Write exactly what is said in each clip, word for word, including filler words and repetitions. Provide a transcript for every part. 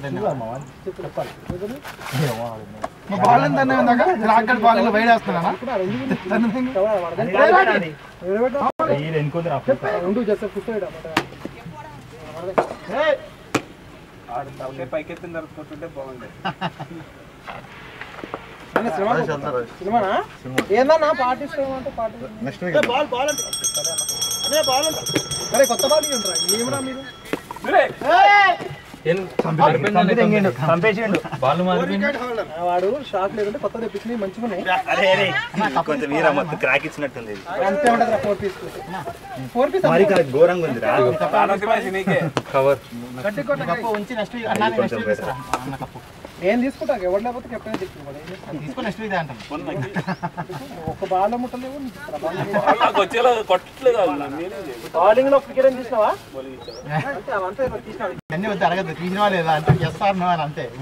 Ball రాక్కడ ball బయటేస్తున్నా పైకెత్తిన తర్వాత కొట్టుంటే బాగుండే. ఏందన్నా పార్టీ పార్టీ బాల్ బాల్ అంటే బాల్ అంట అరే కొత్త బాల్ ఉంటారా ఏమరా మీరు వాడు షాక్ లేదంటే కొత్త తెప్పించినవి మంచిగా ఉన్నాయి. క్రాక్ ఇచ్చినట్టుంది. అంతే ఉంటది ఫోర్ పీస్ ఫోర్ పీస్ ఘోరంగా ఉంది. ఏం తీసుకుంటా ఎవరు లేకపోతే కెప్టెన్ తీసుకుని ఒక బాల్ ముట్టలేవు. బౌలింగ్ లో క్రికెట్ అని తీసినావా? అన్ని వద్దు అడగద్దు తీసినవా లేదా అంటే ఎస్ఆర్ నో అని అంతే.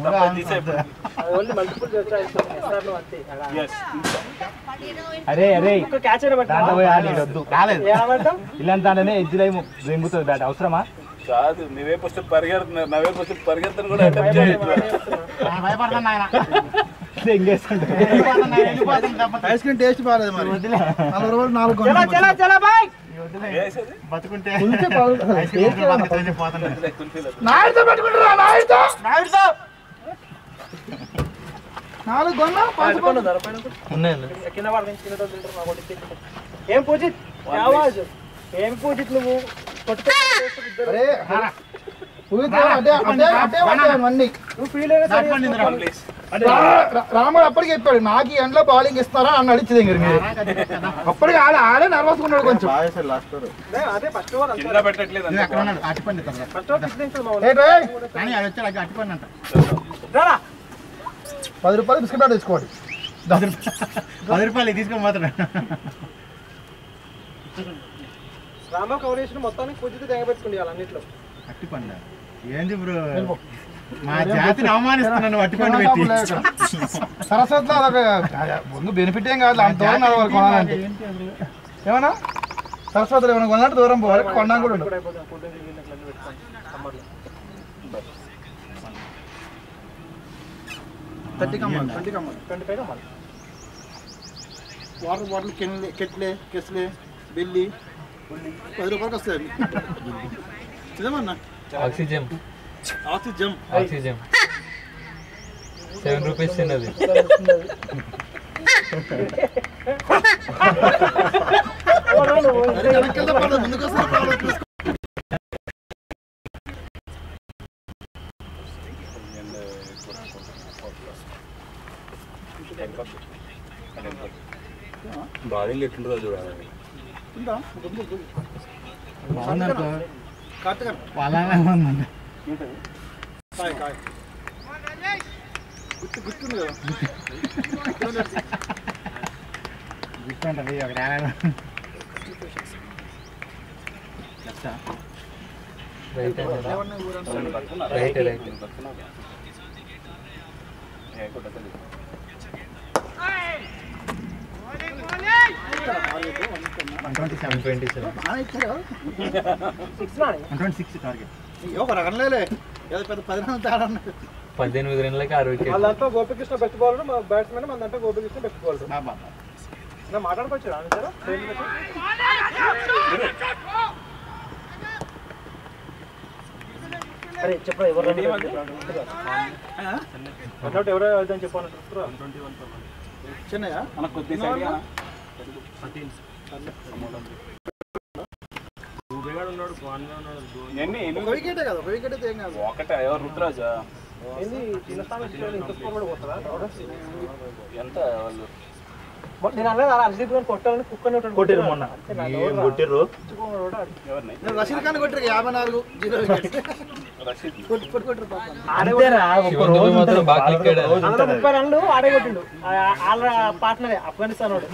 అరే అరే క్యాచ్ వద్దు రాలేదు ఇలాంటి ఎడ్జిలో దింగుతుంది బ్యాట్ అవసరమా కాదు. నువ్వే ఫస్ట్ పరిగెడుతున్నారు నవ్వే ఫస్ట్ పరిగెత్తను కూడా ఐస్ క్రీమ్ టేస్ట్ బాగాలేదు మరి. నలభై రూపాయలు నాలుగు బతుకుంటే నాలుగు కొన్నా ఏం పూజిత్ ఏం పూజిత్ నువ్వు రాముడు అప్పటికి చెప్పాడు నాకు ఈ ఎండ్లో బౌలింగ్ ఇస్తారా అని అడిచి దగ్గర మీరు అప్పటికి ఆడ ఆడే నర్వస్ ఉన్నాడు కొంచెం. పది రూపాయలు బిస్కెట్ ప్యాకెట్ తెచ్చుకోండి. పది రూపాయలు తీసుకొని పోతాడు. రామ కవరేషన్ మొత్తానికి పూజిత తెగబెట్టుకుంది అన్నిట్లో. అట్టిపండు ఏంది బ్రో మా జాతిని అవమానిస్తున్నాను. అట్టిపండు పెట్టి సరస్వతిలో అదొక ముందు బెనిఫిట్ ఏం కాదు. అంత దూరం నడవాలి కొనాలంటే. ఏమన్నా సరస్వతిలో ఏమైనా కొనాలంటే దూరం పోవాలి. కొన్నా కూడా ఉండదు. వాటర్ బాటిల్ కెన్లే కెట్లే కెస్లే బిల్లి పది రూపాయలకి వస్తాయి. ఇదేమన్నా oxygen oxygen oxygen seven rupees చిన్నది. బౌలింగ్ ఎట్లుంటుందో చూడాలి. గుర్తుంది కదా గుర్తుంటది ఒక రైట్ రైట్ పద్దెనిమిది రన్లకి ఆరు వికెట్. వాళ్ళంతా గోపికృష్ణ బెస్ట్ బౌలర్ మా బ్యాట్స్మెన్ మన దాంట్లో గోపికృష్ణ బెస్ట్ బౌలర్. మాట్లాడుకోవచ్చు అరే చెప్పరా ఎవరు ఎవరో చెప్పాను చెన్నయ్య మనకు వికెటే కదా ఒక వికెట్ అయితే ఏం కాదు. ఒకటే ఎవరు రుద్రాజా ఎంత వాళ్ళు నేను అన్నది అర్షదీప్ గారిని కొట్టాలని కుక్కని కొట్టారు మొన్న కొట్టారు. రషీద్ ఖాన్ కొట్టారు యాభై నాలుగు జీరో ముప్పై రన్లు ఆడే కొట్టిండు. వాళ్ళ పార్ట్నరే ఆఫ్ఘనిస్తాన్ వాడు.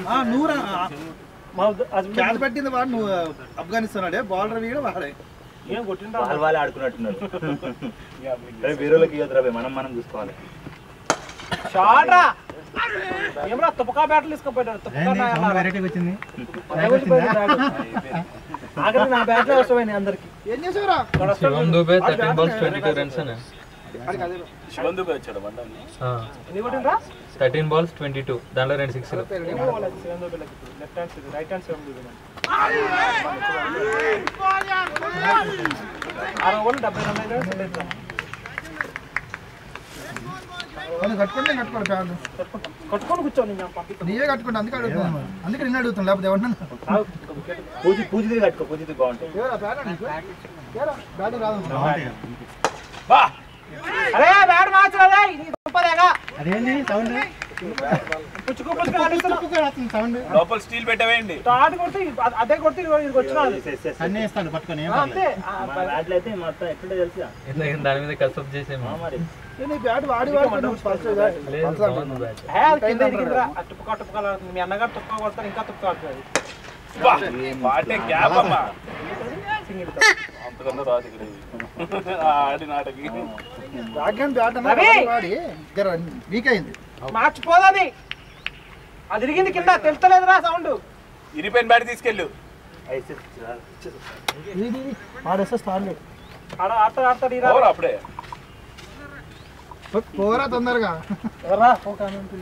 క్యాచ్ పెట్టింది వాడు నువ్వు ఆఫ్ఘనిస్తాన్ వాడే బౌలర్ వీడు వాడే ఏం కొట్టిండు. వాళ్ళు వాళ్ళే ఆడుకున్నట్టున్నారు. వీరులకి ఇవ్వద్దు మనం మనం చూసుకోవాలి. షాట్రా ఏమరా తుపకా బ్యాట్లు తీసుకుపోయాడు. ఆఖరి నా బ్యాట్లు అవసరమైంది అందరికి. ఏం చేసావురా? Shivam Dube thirteen balls twenty two runs అనే శివందుకు వచ్చాడు మండలి థర్టీన్ బాల్స్ ట్వంటీ టూ దాంట్లో రెండు six left hand side right hand side ఆరు ఓవర్లు డెబ్బై రెండు కట్టుకుంటే కట్టుకోవాలి ప్యాడ్ కట్టుకొని కూర్చోండి నీవే కట్టుకుంటా అందుకే అడుగుతున్నాను అందుకే నిన్న అడుగుతాను లేకపోతే ఎవరన్నా పూజ పూజది కట్టుకో పూజది బాగుంటుంది బ్యాట్ రాదు బా అరే బ్యాట్ మార్చలేదా అదేంటి సౌండ్ పుచ్చుకో పుచ్చుకో సౌండ్ లోపల స్టీల్ పెట్టవేయండి స్టార్ట్ కొడితే అదే కొడితే ఇక్కడికి వచ్చినా అన్నీ వేస్తాను పట్టుకొని ఏం అంతే అట్లయితే మొత్తం ఎట్లా తెలుసా ఎందుకంటే దాని మీద కసప్ చేసేమా మరి బ్యాట్ వాడి వాడి లేదు బాగుంది బ్యాట్ హే అది కింద ఇరిగిందిరా అటు తుక్క తుక్క లాడుతుంది మీ అన్నగారు తుక్క కొడతారు ఇంకా తుక్క ఆడుతుంది పాటే గ్యాప్ అమ్మా అంతకన్నా రాదు ఇక్కడ ఆడి నాటకి రాగ్యం బ్యాట్ అన్న వాడి జర వీక్ అయింది మార్చిపోదది అది ఇరిగింది కింద తెలుస్తలేదురా సౌండ్ ఇరిపోయిన బ్యాట్ తీసుకెళ్ళు ఆడేస్తే స్టార్ట్ ఆడ ఆడతాడు ఆడతాడు ఇరా పోరా అప్పుడే పోరా తొందరగా ఎవర్రా పోక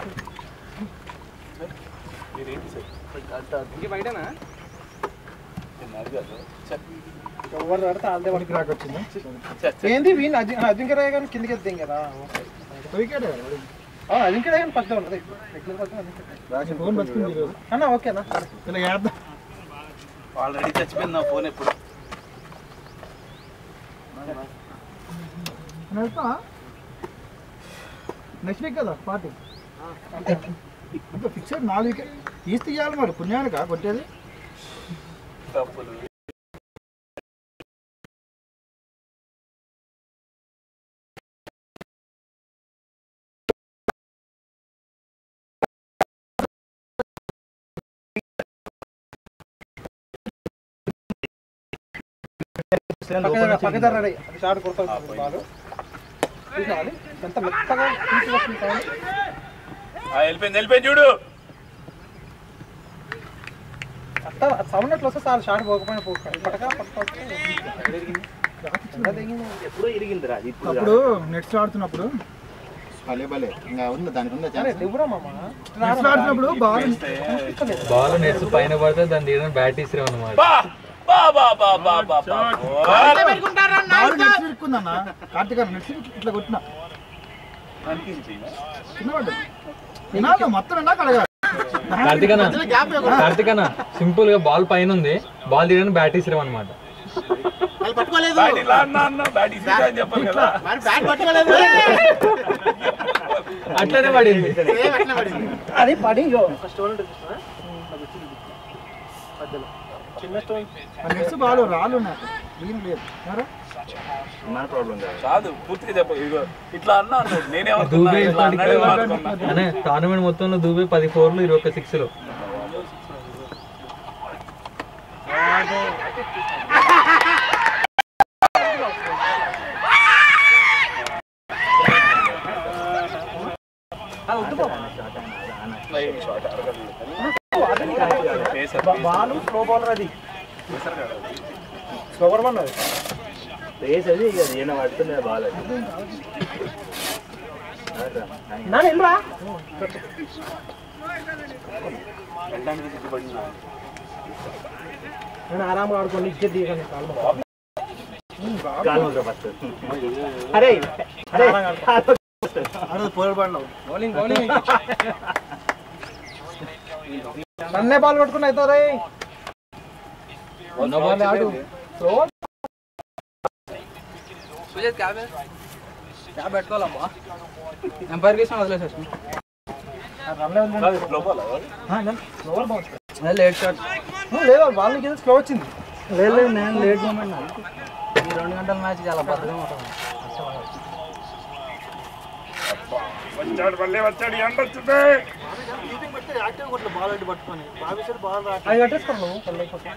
మీరేంటి సార్ ఇంక బయటనా నాది కాదు ఛ, ఎవరు ఆడితే వాళ్ళదే వాడికి రాక్ వచ్చింది ఛ, ఛ. ఏంది వీళ్ళు అజి అజింక్య కానీ కిందకి ఎత్తాం కదా వికెట్ అజింక్య కానీ ఫస్ట్ ఉంటుంది రెగ్యులర్ ఫస్ట్ అజింక్య ఫోన్ బతుకుంది ఈరోజు అన్న ఓకేనా ఇలా చేద్దాం ఆల్రెడీ చచ్చిపోయింది నా ఫోన్ ఎప్పుడు నెక్స్ట్ వీక్ కదా పార్టీ ఇంకా ఫిక్సెడ్ నాలుగు వికెట్ తీసి తీయాలి మరి పుణ్యానికా కొట్టేది తప్పులు పక్కదారు రెడీ అది షార్ట్ కొడతాడు బాల్ చూసినా అది ఎంత మెత్తగా తీసి వస్తుంది సౌండ్ ఆ, వెళ్ళిపోయింది వెళ్ళిపోయింది చూడు అట్లా సౌండ్ ఎట్లా వస్తే సార్ షార్ట్ పోకపోయినా పోకపోయి పట్టక పట్టుకోవచ్చు ఎప్పుడో ఇరిగిందిరా అది ఇప్పుడు అప్పుడు నెట్స్ ఆడుతున్నప్పుడు భలే భలే ఇంకా ఉంది దానికి ఉంది అరే దిగురా మామ నెట్స్ ఆడుతున్నప్పుడు బాల్ బాల్ నెట్స్ పైన పడితే దాన్ని తీయడానికి బ్యాట్ తీసిరావు అన్నమాట బా బా బా బా బా బా బా బాల్ నెట్స్ ఇరుక్కుందన్న కార్తీక నెట్స్ ఇట్లా కొట్టిన అనిపించిందా? కింద పడ్డది తినాలి మొత్తం ఎండా కడగాలి కార్తికనా కార్తికనా సింపుల్ గా బాల్ పైన ఉంది బాల్ తీయడానికి బ్యాట్ తీసిరావు అనమాట వాళ్ళు పట్టుకోలేదు బ్యాట్ ఇలా అన్నా అన్నా బ్యాట్ ఇసిరా అని చెప్పాలి కదా మరి బ్యాట్ పట్టుకోలేదు అట్లనే పడింది సేమ్ అట్లనే పడింది అది పడి ఇగో ఒక స్టోన్ ఉంటుంది చూస్తావా? అది వచ్చింది మధ్యలో చిన్న స్టోన్ నెట్స్ బాల్ రాళ్ళు ఉన్నాయి ఏం లేదు ఎవరా? కాదు పూర్తిగా చెప్ప ఇదిగో ఇట్లా అన్నా అన్నాడు నేనే దూబే ఇట్లా అన్నాడే అనుకున్నా. అనే టోర్నమెంట్ మొత్తంలో దూబే పది ఫోర్లు ఇరవై ఒక సిక్స్ లో అది వద్దు బాబా ఫ్లయింగ్ షాట్ అరగదు. Pacer, pacer. Ball slow bowler అది స్లోవర్ వన్ అది నా నిల్రా వెళ్ళడానికి సిద్ధపడిన నేను ఆరాంగా ఆడుకోండి ఇచ్చేది దిగండి అరే అరే బౌలింగ్ బౌలింగ్ నన్నే బాల్ కొట్టుకుని అవుతుంది ఆడు పెట్టుకోవాలమ్మా ఎంపైర్ చేసిన వదిలేసేసి లేట్ షాట్ లేదు బాల్ కింద స్లో వచ్చింది లేదు లేదు నేను లేట్ మూమెంట్ ఈ రెండు గంటల మ్యాచ్ చాలా బద్దగా ఉంటుంది వచ్చాడు మళ్ళీ వచ్చాడు ఎండ వచ్చింది అది కట్టేసుకోండి నువ్వు పల్లెకపోతే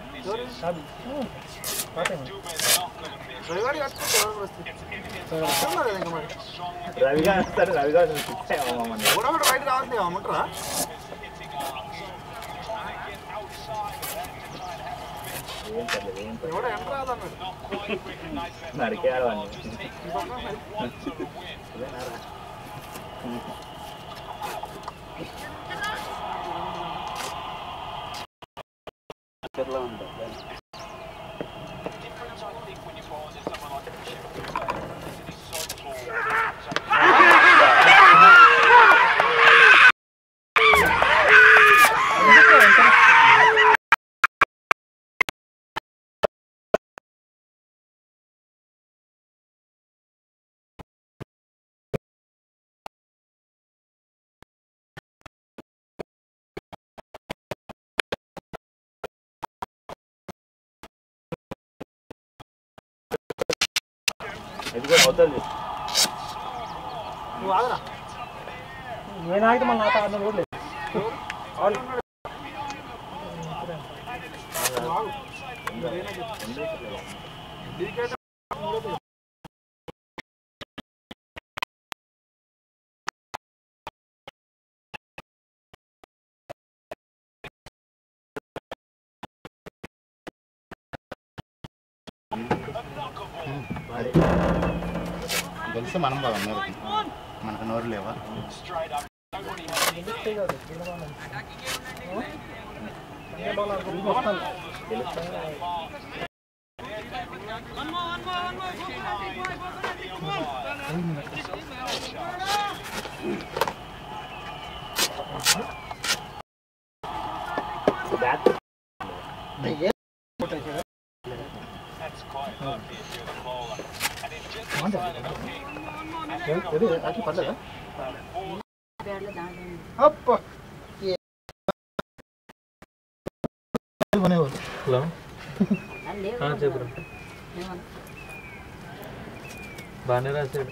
రవిగా వస్తాడు రవిగా నరికేయాలి ఎట్లా ఉంటా ఇది కూడా అవుతుంది నువ్వు ఆగరా నేను ఆగితే మళ్ళీ నాతో ఆడిన కూడా లేదు గెలిస్తే మనం బాగా నోరుకి మనకు నోరు లేవా హలో చెప్పు బాగానే రాశాడు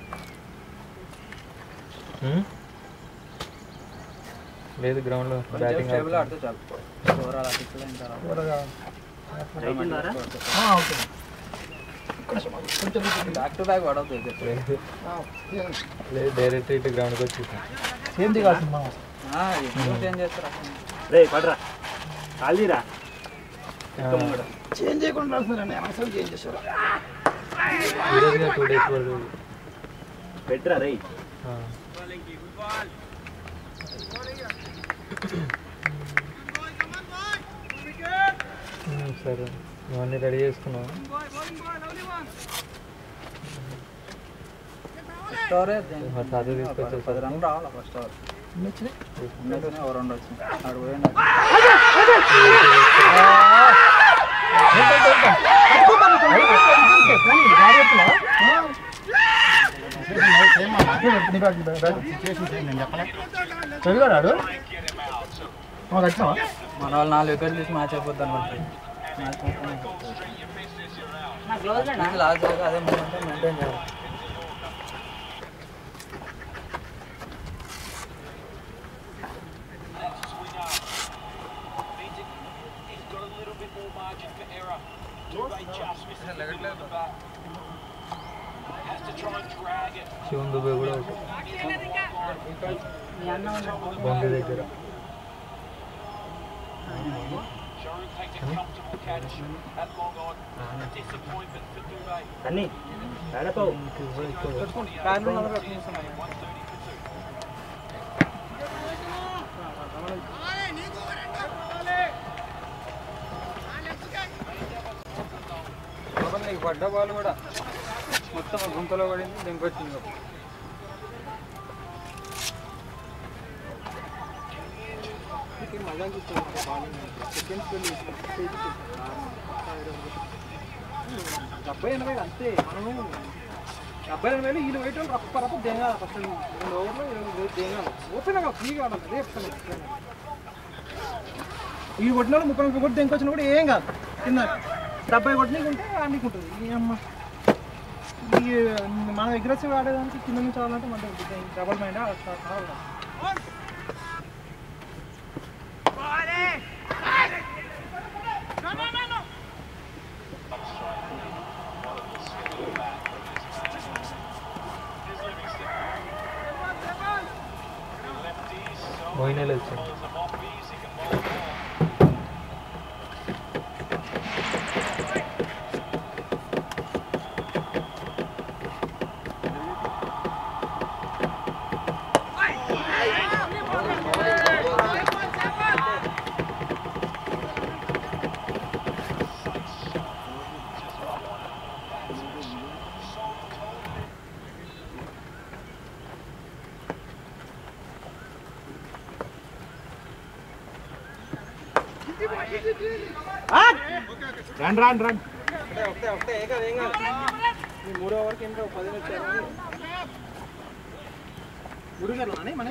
లేదు గ్రౌండ్లో బ్యాటింగ్ బ్యాక్ టు బ్యాక్ పడవుతుంది లేదు డైరెక్ట్ ఇటు గ్రౌండ్కి వచ్చేసాం ఏం దిగాల్సింది ఏం చేస్తారా రే పడరా కాల్దీరా చేంజ్ చేయకుండా అసలు చేంజ్ చేశారు ఈరోజుగా టూ డేస్ వరకు పెట్టరా రే సరే నువ్వన్నీ రెడీ చేసుకున్నావు ఫస్ట్ తాత తీసుకొచ్చేసి పది రన్లు రావాలా ఫస్ట్ ఓవర్ ఉన్నట్టునే ఓ రెండు వచ్చింది ఆడు పోయింది నేను చెప్పలే చదివాడు మన వాళ్ళు నాలుగు వికెట్లు తీసి మ్యాచ్ అయిపోద్ది అనుకుంటుంది మ్యాచ్ లాస్ట్ అదే మూమెంట్ మెయింటైన్ చేయాలి శివన్ దుబే కూడా బౌండరీ దగ్గర అన్నీ ఆడపో నీకు పడ్డ బాల్ కూడా మొత్తం గుంతలో పడింది దింకొచ్చింది డెబ్బై ఎనభై అంతే మనము డెబ్బై ఎనభైలో వీళ్ళు వెయిట్ రప్ప రప్ప దేగాలి ఫస్ట్ రెండు ఓవర్లో దేగాలి ఓపెన్ ఫ్రీగా ఆడాలి అదే చెప్తాను ఈ కొట్టిన వాళ్ళు ముప్పై ముప్పై కొట్టి దేనికొచ్చినా కూడా ఏం కాదు కింద డెబ్బై కొట్టినీకు ఉంటే ఆడికి ఉంటుంది ఈ అమ్మ ఈ మనం అగ్రెసివ్ ఆడేదానికి కింద నుంచి ఆడాలంటే మన డబల్ మైండ్ కావాలి మోయినేలు వచ్చింది రండి రండి రండి ఒకటే ఒకటే ఏం కాదు ఏం కాదు మూడో ఓవర్కి ఇంకా పదిహేను వచ్చారు గుడిగారు అని మన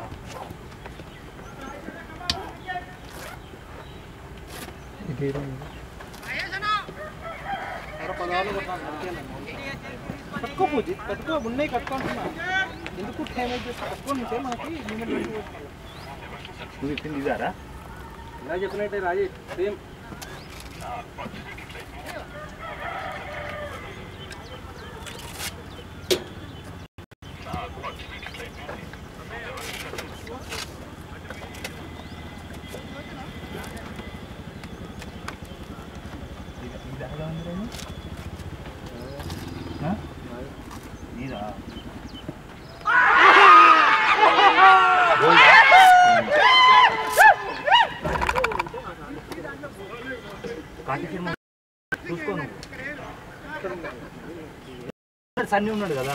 కట్టుకో పూజ కట్టుకో ఉన్నాయి కట్టుకుంటున్నా ఎందుకు టైం అయితే కట్టుకుంటే మనకి నువ్వు ఇచ్చింది ఇదారా ఇలా చెప్పినట్టే రాజేష్ సేమ్ నీదా చూసుకో నువ్వు సన్నీ ఉన్నాడు కదా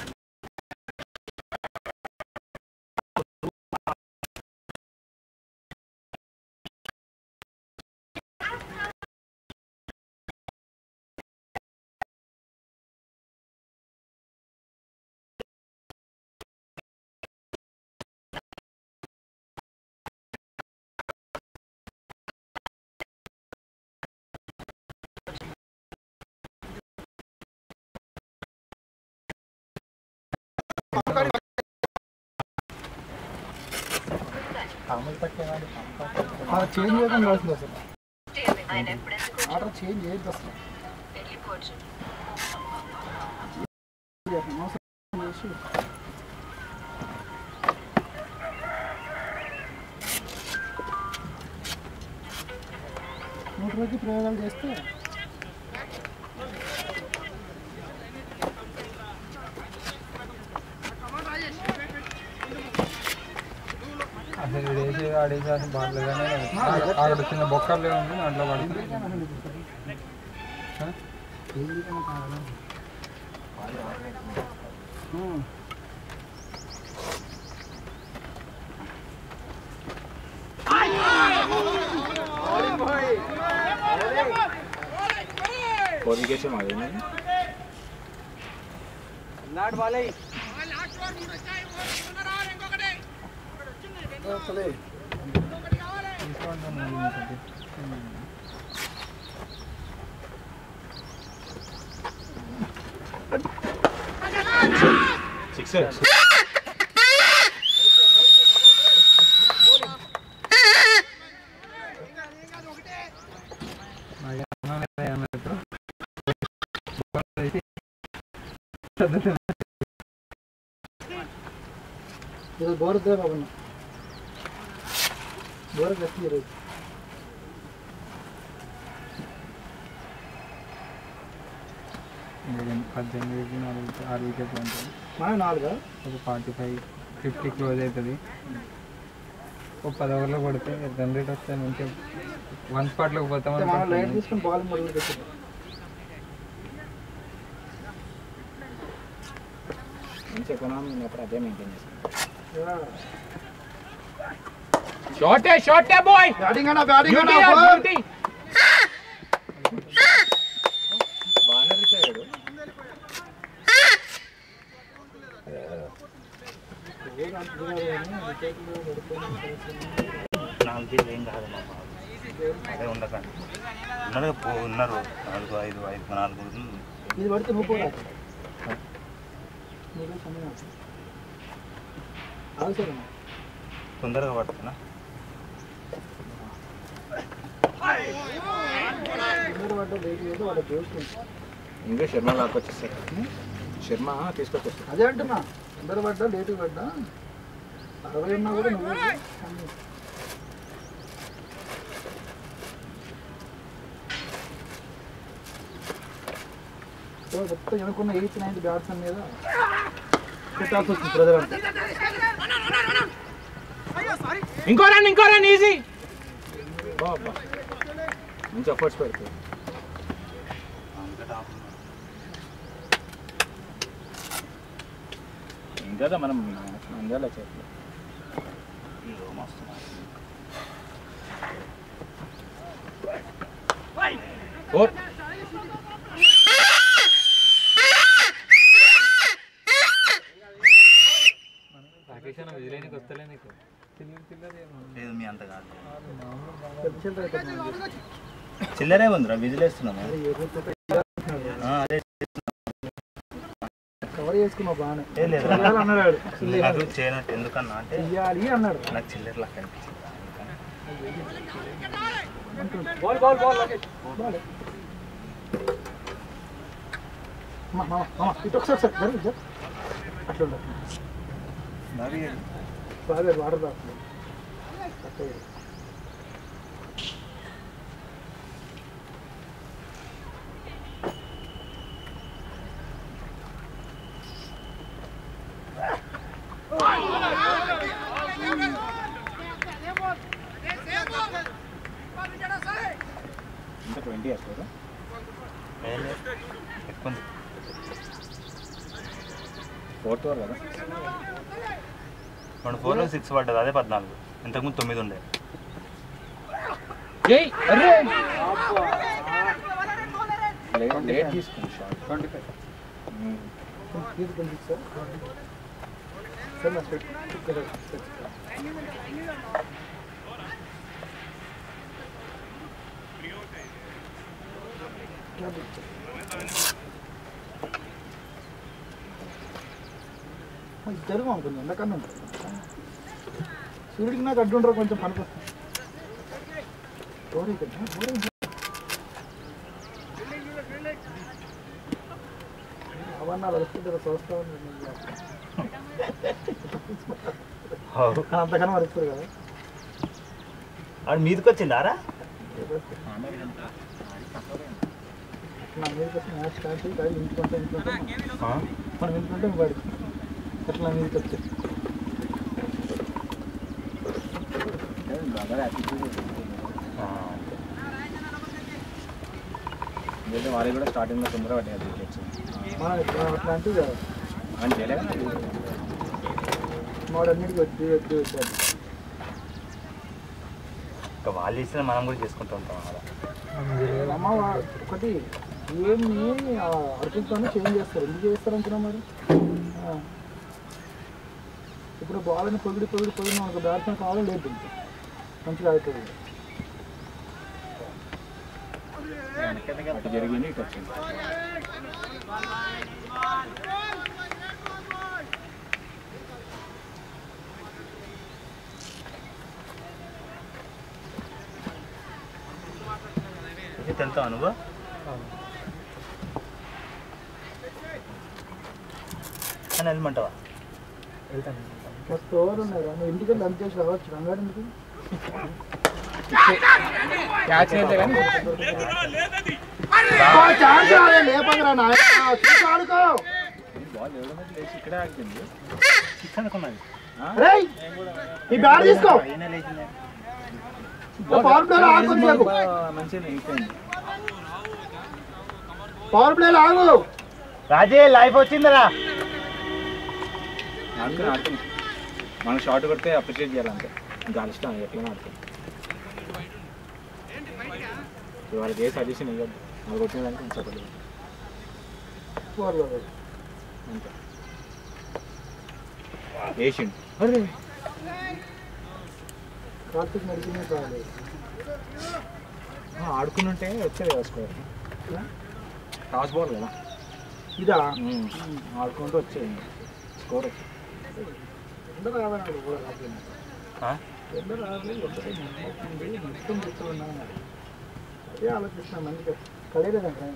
చేంజ్ చేయకుండా వస్తుంది అసలు ఆర్డర్ చేంజ్ చేయొద్దు అసలు నూట రోజు ప్రయోగాలు చేస్తే అసలు వేసే ఆడేసి అసలు బాగలేదని అక్కడ చిన్న బొక్కర్లే ఉంది దాంట్లో పడుతుంది కోరికేషన్ అదేనా నాట్ వాలే సిక్స్ బోర్ బాబు బోర్ గట్టి ఈరోజు పద్దెనిమిది నాలుగు ఆరు వికెట్లు ఉంటుంది మన నాలుగా ఒక ఫార్టీ ఫైవ్ ఫిఫ్టీ క్లోజ్ అవుతుంది ఒక పది ఓవర్లో కొడితే రన్ రేట్ వస్తే మంచిగా వన్ స్పాట్లోకి పోతామని మనం లైట్ తీసుకుని బాల్ మొదలు పెట్టాం మంచి ఎకనామీ ఉన్నప్పుడు అదే మెయింటైన్ చేస్తాను షార్టే షార్టే బాయ్ బ్యాటింగ్ అన్నా బ్యాటింగ్ అన్నా బాగానే రీచ్ అయ్యాడు నాలుగు ఏం కాదమ్మా అదే ఉండకండి ఉన్నారు ఉన్నారు నాలుగు ఐదు ఐదు నాలుగు ఇది పడితే నువ్వు కూడా తొందరగా పడుతున్నా ఇంకా శర్మ లాక్కొచ్చేస్తారు శర్మ తీసుకొచ్చేస్తారు అదే అంటున్నా తొందర పడ్డా లేటు పడ్డా అరవై ఉన్నా కూడా నువ్వు మొత్తం ఎనుకున్న ఎయిత్ నైన్త్ బ్యాట్స్మెన్ మీద పెట్టాల్సి వస్తుంది బ్రదర్ అంటే ఇంకో రన్ ఇంకో రన్ ఈజీ మంచి ఎఫర్ట్స్ పెడతాయి ఇంకా మనం అందాల చేయాలి ఫోర్ రాకేష్ అన్న విజిలేనికి వస్తలే నీకు చిల్లర చిల్లర లేదు మీ అంత కాదు చిల్లరే ఉందిరా విజిలేస్తున్నాము అదే కవర్ చేసుకున్నావు బాగానే ఏ లేదు అన్నాడు నాకు చేయనట్టు ఎందుకన్నా అంటే ఇయ్యాలి అన్నాడు నాకు చిల్లర లెక్క అనిపించింది బాల్ బాల్ బాల్ బాల్ మామ మామ ఇటు ఒకసారి సార్ జరిగి అట్లా ఉండదు బాగా వాటర్ రాస్తుంది ఇంకా ట్వంటీ ఇయర్స్ కదా ఎక్కువ ఫోర్త్ ఓవర్ కదా రెండు ఫోర్లో సిక్స్ పడ్డది అదే పద్నాలుగు ఇంతకుముందు తొమ్మిది ఉండే లేట్ తీసుకుంది షార్ట్ ట్వంటీ ఫైవ్ తీసుకుంది సార్ సార్ నా స్టెప్ జరుగు అనుకుంది ఎండకన్నా ఉంటుంది సూర్యుడికి నాకు అడ్డు ఉండరు కొంచెం పనికి అవన్నీ వరుస్తుంటారు చూస్తా అంతకన్నా వరుస్తారు కదా ఆడు మీదకి వచ్చిండారా నా మీదకి వచ్చి మ్యాచ్ స్టార్ట్ అయ్యి బయట ఇంటికుంటే ఇంటికుంటే మనం ఇంటికుంటే బయట అట్లా మీదకి వచ్చి వాళ్ళకి కూడా స్టార్టింగ్లో తొందరగా పట్టింది మనం అట్లాంటివి అని చేయలేదు మాడన్నిటికి వచ్చి వచ్చి వచ్చారు ఇంకా వాళ్ళు ఇస్తే మనం కూడా చేసుకుంటూ ఉంటాం అలా అమ్మ ఒకటి ఏమి అర్జున్తోనే చేంజ్ చేస్తారు ఎందుకు చేస్తారు అనుకున్నాం మరి ఇప్పుడు బాల్ అని పొగిడి పొగిడి పొగిడి మనకు బ్యాట్స్మెన్ కావాలి లేదు మంచిగా అవుతుంది అటు జరిగింది ఇటు వచ్చింది వెళ్తావా నువ్వు అని వెళ్ళమంటావా వెళ్తాను మస్తు ఓవర్ ఉన్నారు నువ్వు ఇంటికి వెళ్ళి అంత చేసి రావచ్చు రంగాడు ఎందుకు క్యాచ్ అయితే కానీ లేపంగా ఆడుకో బాల్ ఎవడో లేచి ఇక్కడే ఆగిపోయింది సిక్స్ అనుకున్నది ఈ బ్యాట్ తీసుకో పవర్ ప్లేలో ఆగుతుంది మంచిగా అయిపోయింది పవర్ ప్లేలో ఆగు రాజే లైఫ్ వచ్చిందిరా ఆడుకుని ఆడుకుని మనం షార్ట్ కొడితే అప్రిషియేట్ చేయాలంటే గాలి ఇష్టం ఎట్లా ఆడుతుంది వాళ్ళకి ఏ సజెషన్ ఇవ్వద్దు వాళ్ళు కొట్టిన దానికి కొంచెం సపోర్ట్ అంతే వేసిండు అరే కార్తీక్ నడిచిన కాదు ఆడుకుని ఉంటే వచ్చేది కదా స్కోర్ టాస్ బాల్ కదా ఇదా ఆడుకుంటూ వచ్చేది స్కోర్ వచ్చేది ఎందరూ రావాలి కూడా రాలేదు ఎందరూ రాలేదు ఒకటే మొత్తం చూస్తున్నాను అదే ఆలోచిస్తున్నాను మంచిగా కలేదండి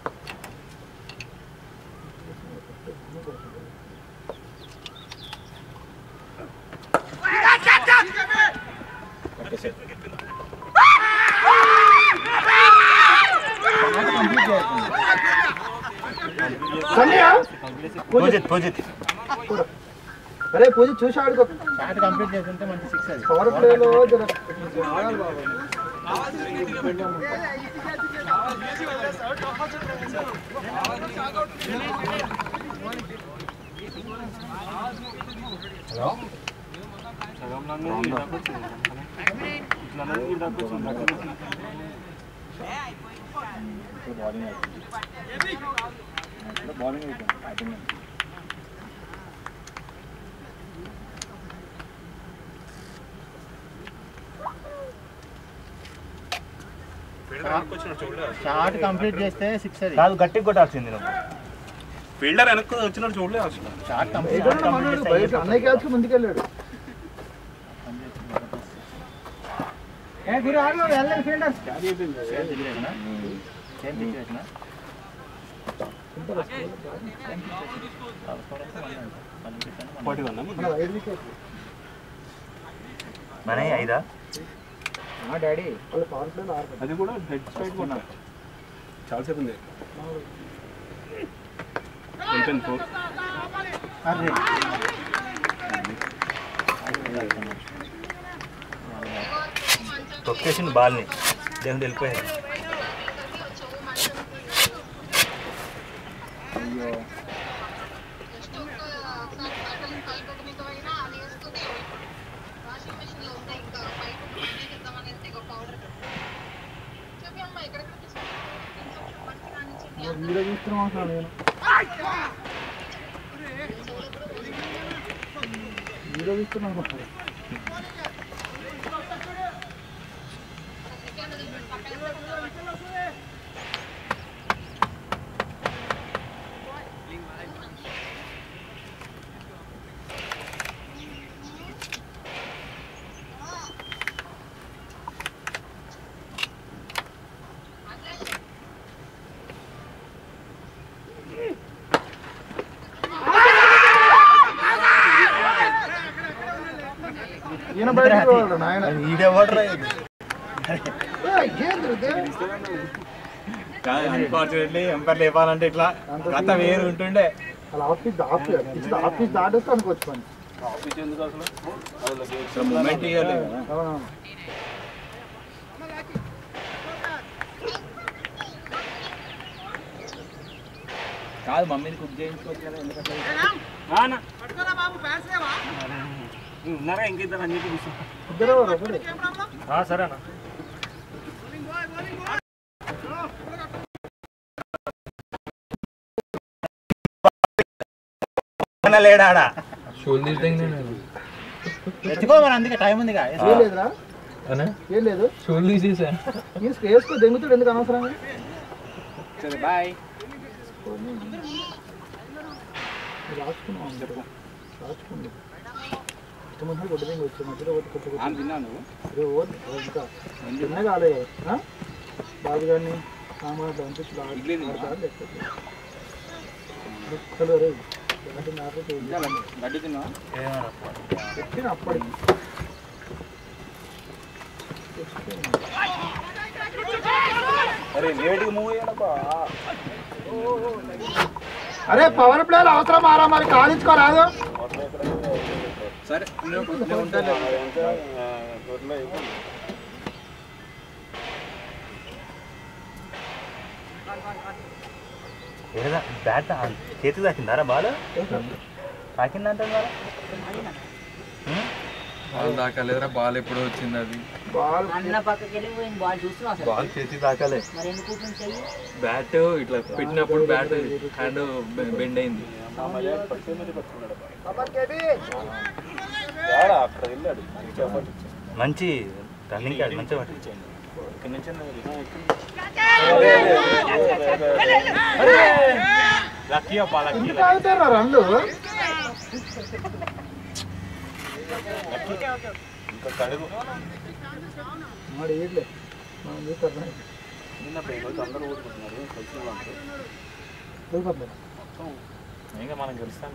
అరే పూజ చూసి ఆడుకో కంప్లీట్ చేస్తుంటే మంచి సిక్స్ అది పవర్ ప్లేలో జర ఆడాలి బాబు బౌలింగ్ బౌలింగ్ అయిపోయింది. షాట్ కంప్లీట్ చేస్తే సిక్స్ అది కాదు గట్టిగా కొట్టాల్సింది నువ్వు. ఫీల్డర్ వెనక్కి వచ్చినట్టు చూడలేదు అసలు. షాట్ కంప్లీట్ ఎక్కడున్నా మనోడు? బయట అన్నయ్య క్యాచ్ ముందుకెళ్ళాడు. ఏ గురు ఆడు వెళ్ళండి ఫీల్డర్ మన ఐదా డాడీ వాళ్ళు పవర్ ప్లేలో ఆరు. అది కూడా హెడ్ స్ట్రైట్ కొన్నా చాలాసేపు ఉంది. ఫోర్ తొక్కేసింది బాల్ని, దేవుడు వెళ్ళిపోయింది. వీడియో చూస్తున్నాం అసలు నేను వీడియో చూస్తున్నాం అనుకుంటాను. ఈయన బయటకు పోవాలి నాయన. అన్ఫార్చునేట్లీ ఎంపైర్ లేపాలంటే ఇట్లా కథ వేరు ఉంటుండే. అలా ఆఫీస్ ఆఫీస్ ఆఫీస్ దాటేస్తే అనుకోవచ్చు పని. ఆఫీస్ ఎందుకు అసలు మూమెంట్ ఇవ్వాలి కదా. అవునవును. కాదు మమ్మీని కుక్ చేయించుకోవచ్చు కదా, ఎందుకంటే ఉన్నారా ఇంకిద్దరు అని చెప్పి కూర్చో. ఇద్దరు ఎవరు? ఒకడే. సరేనా లేడా షోల్ తీస్తే ఎత్తుకో మరి, అందుకే టైం ఉందిగా. ఏం లేదురా, ఏం లేదు. షోల్ తీసేసా. వేసుకో, దెంగుతాడు ఎందుకు అనవసరంగా. బాయ్. రాసుకున్నాం చెప్పు, రాసుకుంది. ఇష్టమంటే గొడ్డ దెంగ వచ్చి మధ్యలో కొట్టి కొట్టి కొట్టి తిన్నాను ఇంకా తిన్నా కాలే. బాబు గారిని సామాన్ పంపించి గడ్డి తిన్నా పెట్టిన అప్పటికి అరే లేట్గా మూవ్ అయ్యాడబ్బా. అరే పవర్ ప్లేలు అవసరం ఆరా, మరి కాలించుకోరాదు. సరే బ్యాట్ చేతి తాకిందారా బాల్? తాకిందంటే బాల్ తాకలేదురా, బాల్ ఎప్పుడో వచ్చింది. అది బాల్ బాల్ చేతి తాకలే. బ్యాట్ ఇట్లా పెట్టినప్పుడు బ్యాట్ హ్యాండ్ బెండ్ అయింది. మంచి రన్నింగ్ క్యాడ్ మంచిగా పట్టించండి. ఎందుకు ఆగుతారా రన్లు? మరి ఏట్లే మనం చూస్తారా ఇంకా మనం గెలుస్తాం.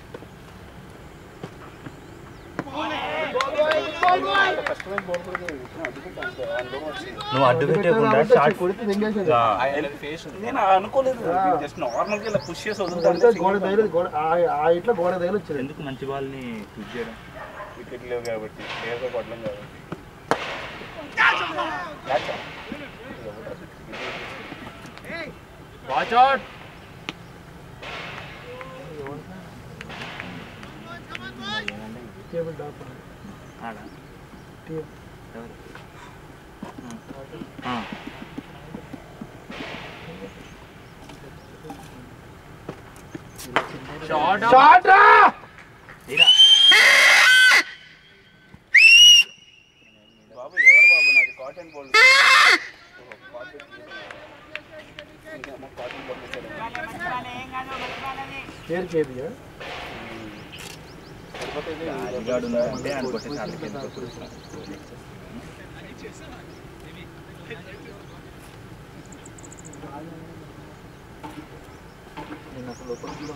నువ్వు అడ్డు పెట్టకుండా షార్ట్ కొడితే దెంగేసేది. నేను అనుకోలేదు, జస్ట్ నార్మల్గా ఇలా పుష్ చేసి కొడితే వదులుతాను. గోడ దగ్గర గోడ ఆ ఇట్లా గోడ దగ్గర వచ్చేది. ఎందుకు మంచి బాల్ని క్లిక్ చేయడం? వికెట్ లేవు కాబట్టి ఏదో కొట్టలేం కాబట్టి. Watch out. టేబుల్ టాప్ ఆడా టీ- ఎవరు? షాట్ రా బాబు ఎవరు బాబు నాది కాటన్ బోల్ కాటన్ బోల్ కేర్ కేదిగా అంటే అనుకుంటే నేను అసలు లోపల కూడా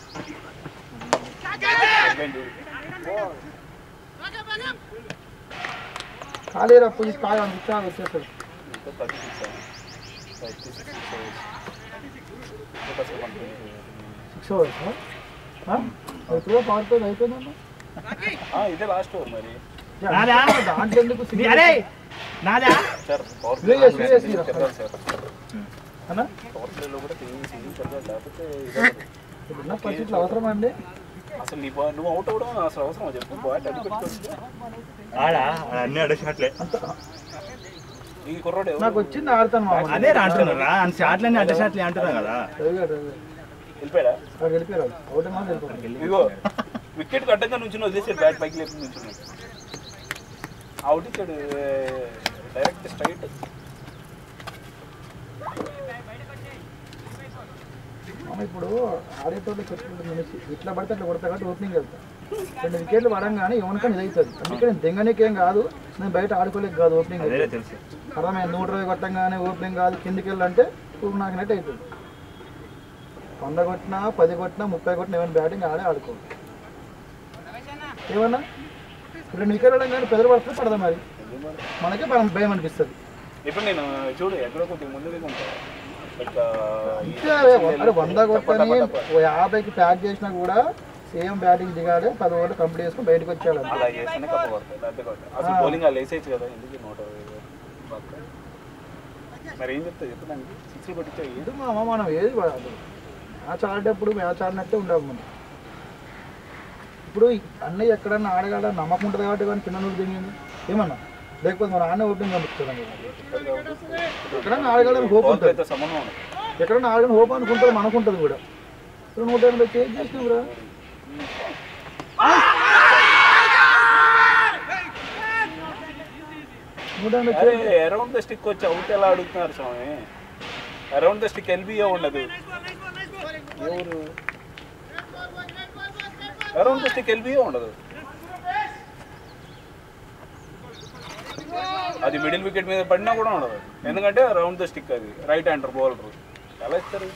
ఖాళీరా పోయి కాయ అనిపించాలి వచ్చేస్తారు సిక్స్ అవర్స్ ఎప్పుడో పాడుతో అయిపోయిందమ్మా ఇదే లాస్ట్ ఓవర్ మరి దాంట్లో ఎందుకు అరే నాదా సార్ పవర్ ప్లే చేసి ప్లే చేసి తిరగాలి సార్ అన్నా పవర్ ప్లేలో కూడా తిరిగి సింగిల్ తిరగాలి లేకపోతే ఇప్పుడున్న పరిస్థితులు అవసరమా అండి అసలు నీ బాయ్ నువ్వు అవుట్ అవ్వడం అసలు అవసరం చెప్పు బాయ్ అడ్డు పెట్టుకోవచ్చు ఆడా అన్ని అడ్డషాట్లే ఈ కుర్రోడు ఎవరు? నాకు వచ్చింది ఆడతాను మా అదే అంటున్నారా అని షాట్లన్నీ అడ్డషాట్లే అంటున్నా కదా వెళ్ళిపోయాడా నాకు వెళ్ళిపోయారు ఒకటి మాత్రం వెళ్ళిపోయారు ఇదిగో వికెట్ కట్టంగా నుంచి వదిలేసాడు బ్యాట్ పైకి లేపు నుంచి అవుట్ ఇచ్చాడు డైరెక్ట్ స్ట్రైట్ ఇప్పుడు ఆడేటోళ్ళు చెప్తుంటే మనిషి ఇట్లా పడితే అట్లా కొడతా కాబట్టి ఓపెనింగ్ వెళ్తా రెండు వికెట్లు పడంగానే ఎవరికైనా ఇది అవుతుంది అందుకే నేను దెంగనికేం కాదు నేను బయట ఆడుకోలేక కాదు ఓపెనింగ్ తెలుసు అర్థమే నూట ఇరవై కొట్టంగానే ఓపెనింగ్ కాదు కిందికి వెళ్ళాలంటే ఇప్పుడు నాకు నెట్ అవుతుంది వంద కొట్టినా పది కొట్టినా ముప్పై కొట్టినా ఏమైనా బ్యాటింగ్ ఆడే ఆడుకోవాలి ఏమన్నా రెండు వికెట్ వెళ్ళడం కానీ పెద్దలు పడుతుంది పడదా మరి మనకే భయం భయం అనిపిస్తుంది ఇప్పుడు నేను చూడు ఎక్కడో కొద్దిగా ముందు ఉంటాను అరే వంద కొట్టని యాభైకి ప్యాక్ చేసినా కూడా సేమ్ బ్యాటింగ్ దిగాడే పది ఓవర్లు కంప్లీట్ చేసుకుని బయటకు వచ్చాడు అలా చేస్తేనే కప్ప కొడతాయి లేకపోతే కొడతాయి అసలు బౌలింగ్ అలా వేసేయచ్చు కదా ఎందుకు నూట మరి ఏం చెప్తావు చెప్పు దానికి సిక్స్లు కొట్టించావు ఇది మా అమ్మ మనం ఏది పడదు మ్యాచ్ ఆడేటప్పుడు మ్యాచ్ ఆడినట్టే ఉండాలి మనం ఇప్పుడు అన్నయ్య ఎక్కడన్నా ఆడగాడ నమ్మకం ఉంటుంది కాబట్టి కానీ చిన్న నూరు దిగింది ఏమన్నా లేకపోతే మన ఆడనే ఓపెనింగ్ పంపిస్తాను ఎక్కడన్నా ఆడగాడని హోప్ ఉంటుంది సంబంధం ఉండదు ఎక్కడన్నా ఆడగానే హోప్ అనుకుంటుంది మనకుంటుంది కూడా ఇప్పుడు నూట ఎనభై చేంజ్ చేసినావురా నూట ఎనభై అరౌండ్ ద స్టిక్ వచ్చి అవుట్ ఎలా అడుగుతున్నారు స్వామి అరౌండ్ ద స్టిక్ ఎల్బిఏ ఉండదు ఎవరు అరౌండ్ ద స్టిక్ ఎల్బిఏ ఉండదు అది మిడిల్ వికెట్ మీద పడినా కూడా ఉండదు ఎందుకంటే రౌండ్ ద స్టిక్ అది రైట్ హ్యాండర్ బౌలర్ ఎలా ఇస్తారు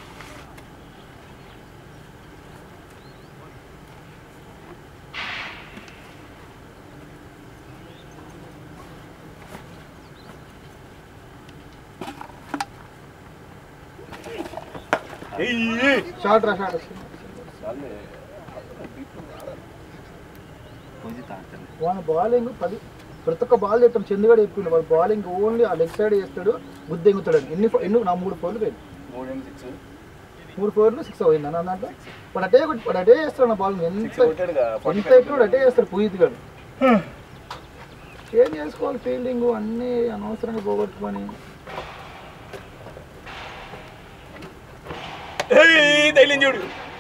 షార్ట్ రా షార్ట్ వాళ్ళ బౌలింగ్ పది ప్రతి ఒక్క బాల్ చెప్తాను చందుగాడు చెప్పిండు వాడు బౌలింగ్ ఓన్లీ ఆ లెగ్ సైడ్ చేస్తాడు గుద్దు ఎగుతాడు ఎన్ని ఎన్ని నా మూడు ఫోర్లు పోయింది మూడు ఫోర్లు సిక్స్ పోయింది అన్న దాంట్లో వాడు అటే వాడు అటే చేస్తాడు నా బాల్ ఎంత ఎంత ఎప్పుడు అటే చేస్తాడు పూజిత్ గారు చేంజ్ చేసుకోవాలి ఫీల్డింగ్ అన్నీ అనవసరంగా పోగొట్టుకొని చూడు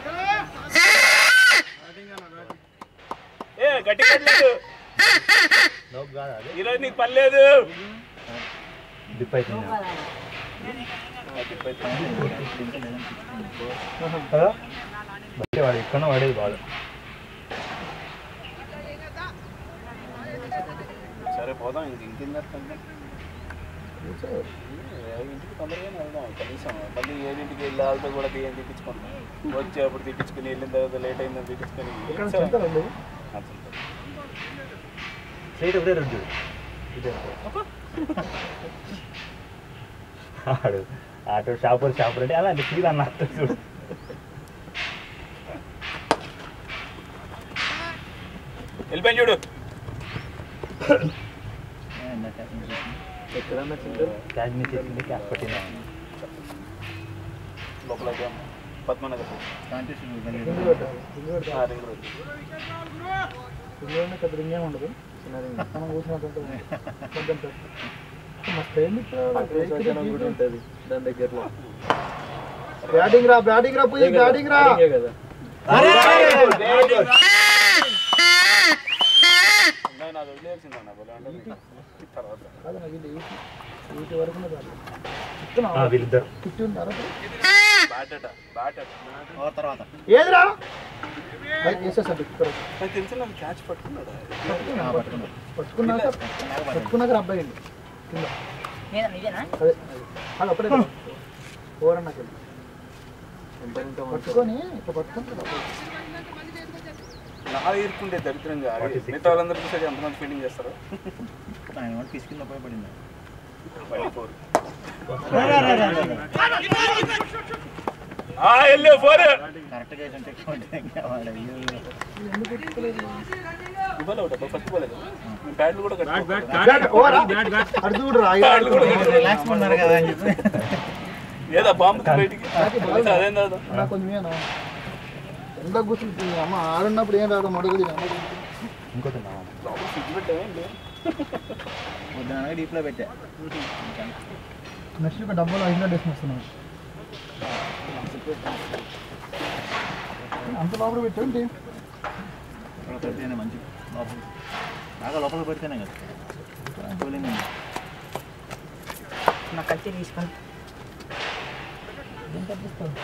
ఏ గట్టి కట్టలేదు ఈరోజు నీకు పర్లేదు వాడు ఎక్కడ వాడేది బాగా సరే పోదాం ఇంక ఇంకేం ఇంటికి తొందరగానే వెళ్దాం కనీసం మళ్ళీ ఏడింటికి వెళ్ళి వాళ్ళతో కూడా బియ్యం తీపించుకుంటాం వచ్చేప్పుడు తీపించుకుని వెళ్ళిన తర్వాత లేట్ అయిందని తీపించుకొని సైడ్ ఒకటే రెండు ఆడు ఆటో షాపులు షాపులు అంటే అలాంటి ఫీల్ అన్న చూడు వెళ్ళిపోయి చూడు క్యాచ్ మిస్ చేసింది క్యాచ్ పట్టింది లోపల పద్మనగర్ పెద్ద రింగేం ఉండదు మనం కూర్చున్నట్టు కొంచెం మస్తు ఏం ఉంటుంది దాని దగ్గరలో బ్యాటింగ్ రా బ్యాటింగ్ రా పోయి బ్యాటింగ్ రా కదా నాది వదిలేసిందన్న బోలే అంటే తర్వాత కాదు నాకు ఇది వీటి వరకు వీళ్ళిద్దరు ఫిఫ్టీ ఉన్నారా బ్యాటట బ్యాటట తర్వాత ఏదిరా వేసేసాడు నాకు తెలిసి నాకు క్యాచ్ పట్టుకున్నాడు పట్టుకున్నాక పట్టుకున్నాక అబ్బాయి కింద అదే అది అప్పుడే ఫోర్ అన్నాక పట్టుకొని ఇట్లా పట్టుకుంటాడు నా ఇరుకుంటే దరిద్రంగా మిగతా వాళ్ళందరికీ సరే ఎంతమంది ఫీల్డింగ్ చేస్తారు తీసుకుని ఉపయోగపడింది కరెక్ట్గా ఇవ్వాలి ఒకటి ఫస్ట్ పోలేదు మీ ప్యాడ్లు కూడా అటు చూడరా రిలాక్స్ ఉన్నారు కదా అని చెప్పి ఏదా బాంబు బయటికి అదేం కాదు నాకు కొంచెం ఏనా ఎంత కూర్చుంటుంది అమ్మ ఆడున్నప్పుడు ఏం రాదు మడుగుది ఫ్రిడ్జ్ పెట్టావేంటి పొద్దున డీప్లో పెట్టా నెక్స్ట్ ఒక డబ్బులు ఐదు డేస్ వస్తున్నాను అంత లోపల పెట్టండి పెడితేనే మంచి లోపల బాగా లోపల పెడితేనే కదా కూలింగ్ నా కత్తి తీసుకొని ఏం తప్పిస్తాను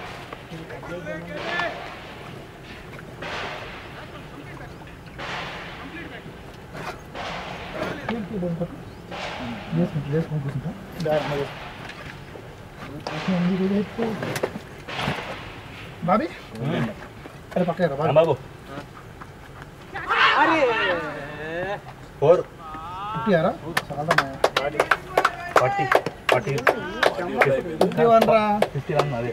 చేసుకుంటా కూర్చుంటా బాబీ అరే పక్క బాబు ఫోర్ ఫిఫ్టీయారా చాలా ఫార్టీ ఫార్టీ ఫిఫ్టీ వన్ రా ఫిఫ్టీ వన్ అదే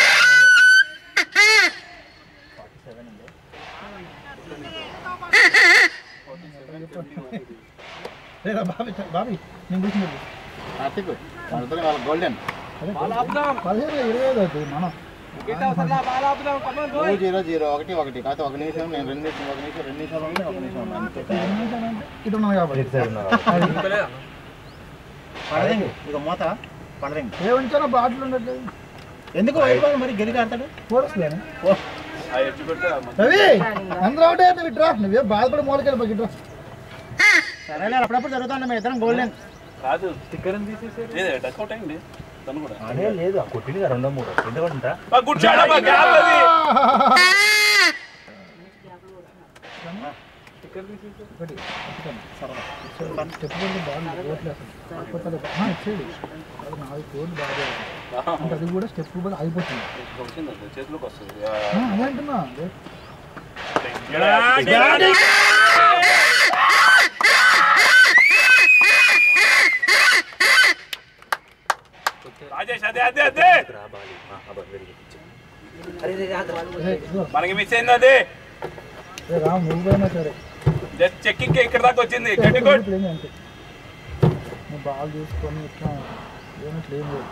లేదా బాబీ బాబీ నేను కూర్చున్నాను కార్తిక్ వాళ్ళ గోల్డెన్ పదిహేను ఇరవై ఐదు అవుతుంది మనం జీరో జీరో ఒకటి ఒకటి కాకపోతే ఒక నిమిషం నేను రెండు నిమిషం ఒక నిమిషం రెండు నిమిషాలు ఉంది ఒక నిమిషం ఉంది అంతే ఇటు ఉన్నాం కాబట్టి పడదండి ఇక మూత పడదండి ఏ ఉంచానో బాటిల్ ఉండట్లేదు ఎందుకు వైట్ బాల్ మరి గెలికి ఆడతాడు పోరస్లేను ఆ ఎడ్జ్ పెడితే రవి అందరూ ఒకటే నువ్వు ఇట్రా నువ్వే బాధపడి మూలకెళ్ళి పోయి ఇట్రా సరేలే అప్పుడప్పుడు జరుగుతుంది మీ ఇద్దరం గోల్డెన్ కాదు స్టిక్కర్ తీసేసి డక్అవుట్ అయింది తను కూడా అదే లేదు కొట్టింది రెండో మూడు ఎంత కొట్టింటా గుడ్ షాట్ అబ్బా గ్యాప్ అది ఒకటి స్టెప్ కూడా బాగుంది కోట్లు అసలు కొత్తది ఇచ్చేది అది నాలుగు కోట్లు బాగా అంటే అది కూడా స్టెప్ కూడా అయిపోతుంది వచ్చింది చేతిలోకి వస్తుంది అదే అంటున్నా రాజేష్ అదే అదే అదే మనకి మిస్ అయింది అదే రామ్ నువ్వు పోయినా సరే జస్ట్ చెక్కింగ్ ఇక్కడ దాకా వచ్చింది గట్టి కొట్ అంతే నువ్వు బాగా చూసుకొని ఇట్లా ఏమిట్లా ఏం లేదు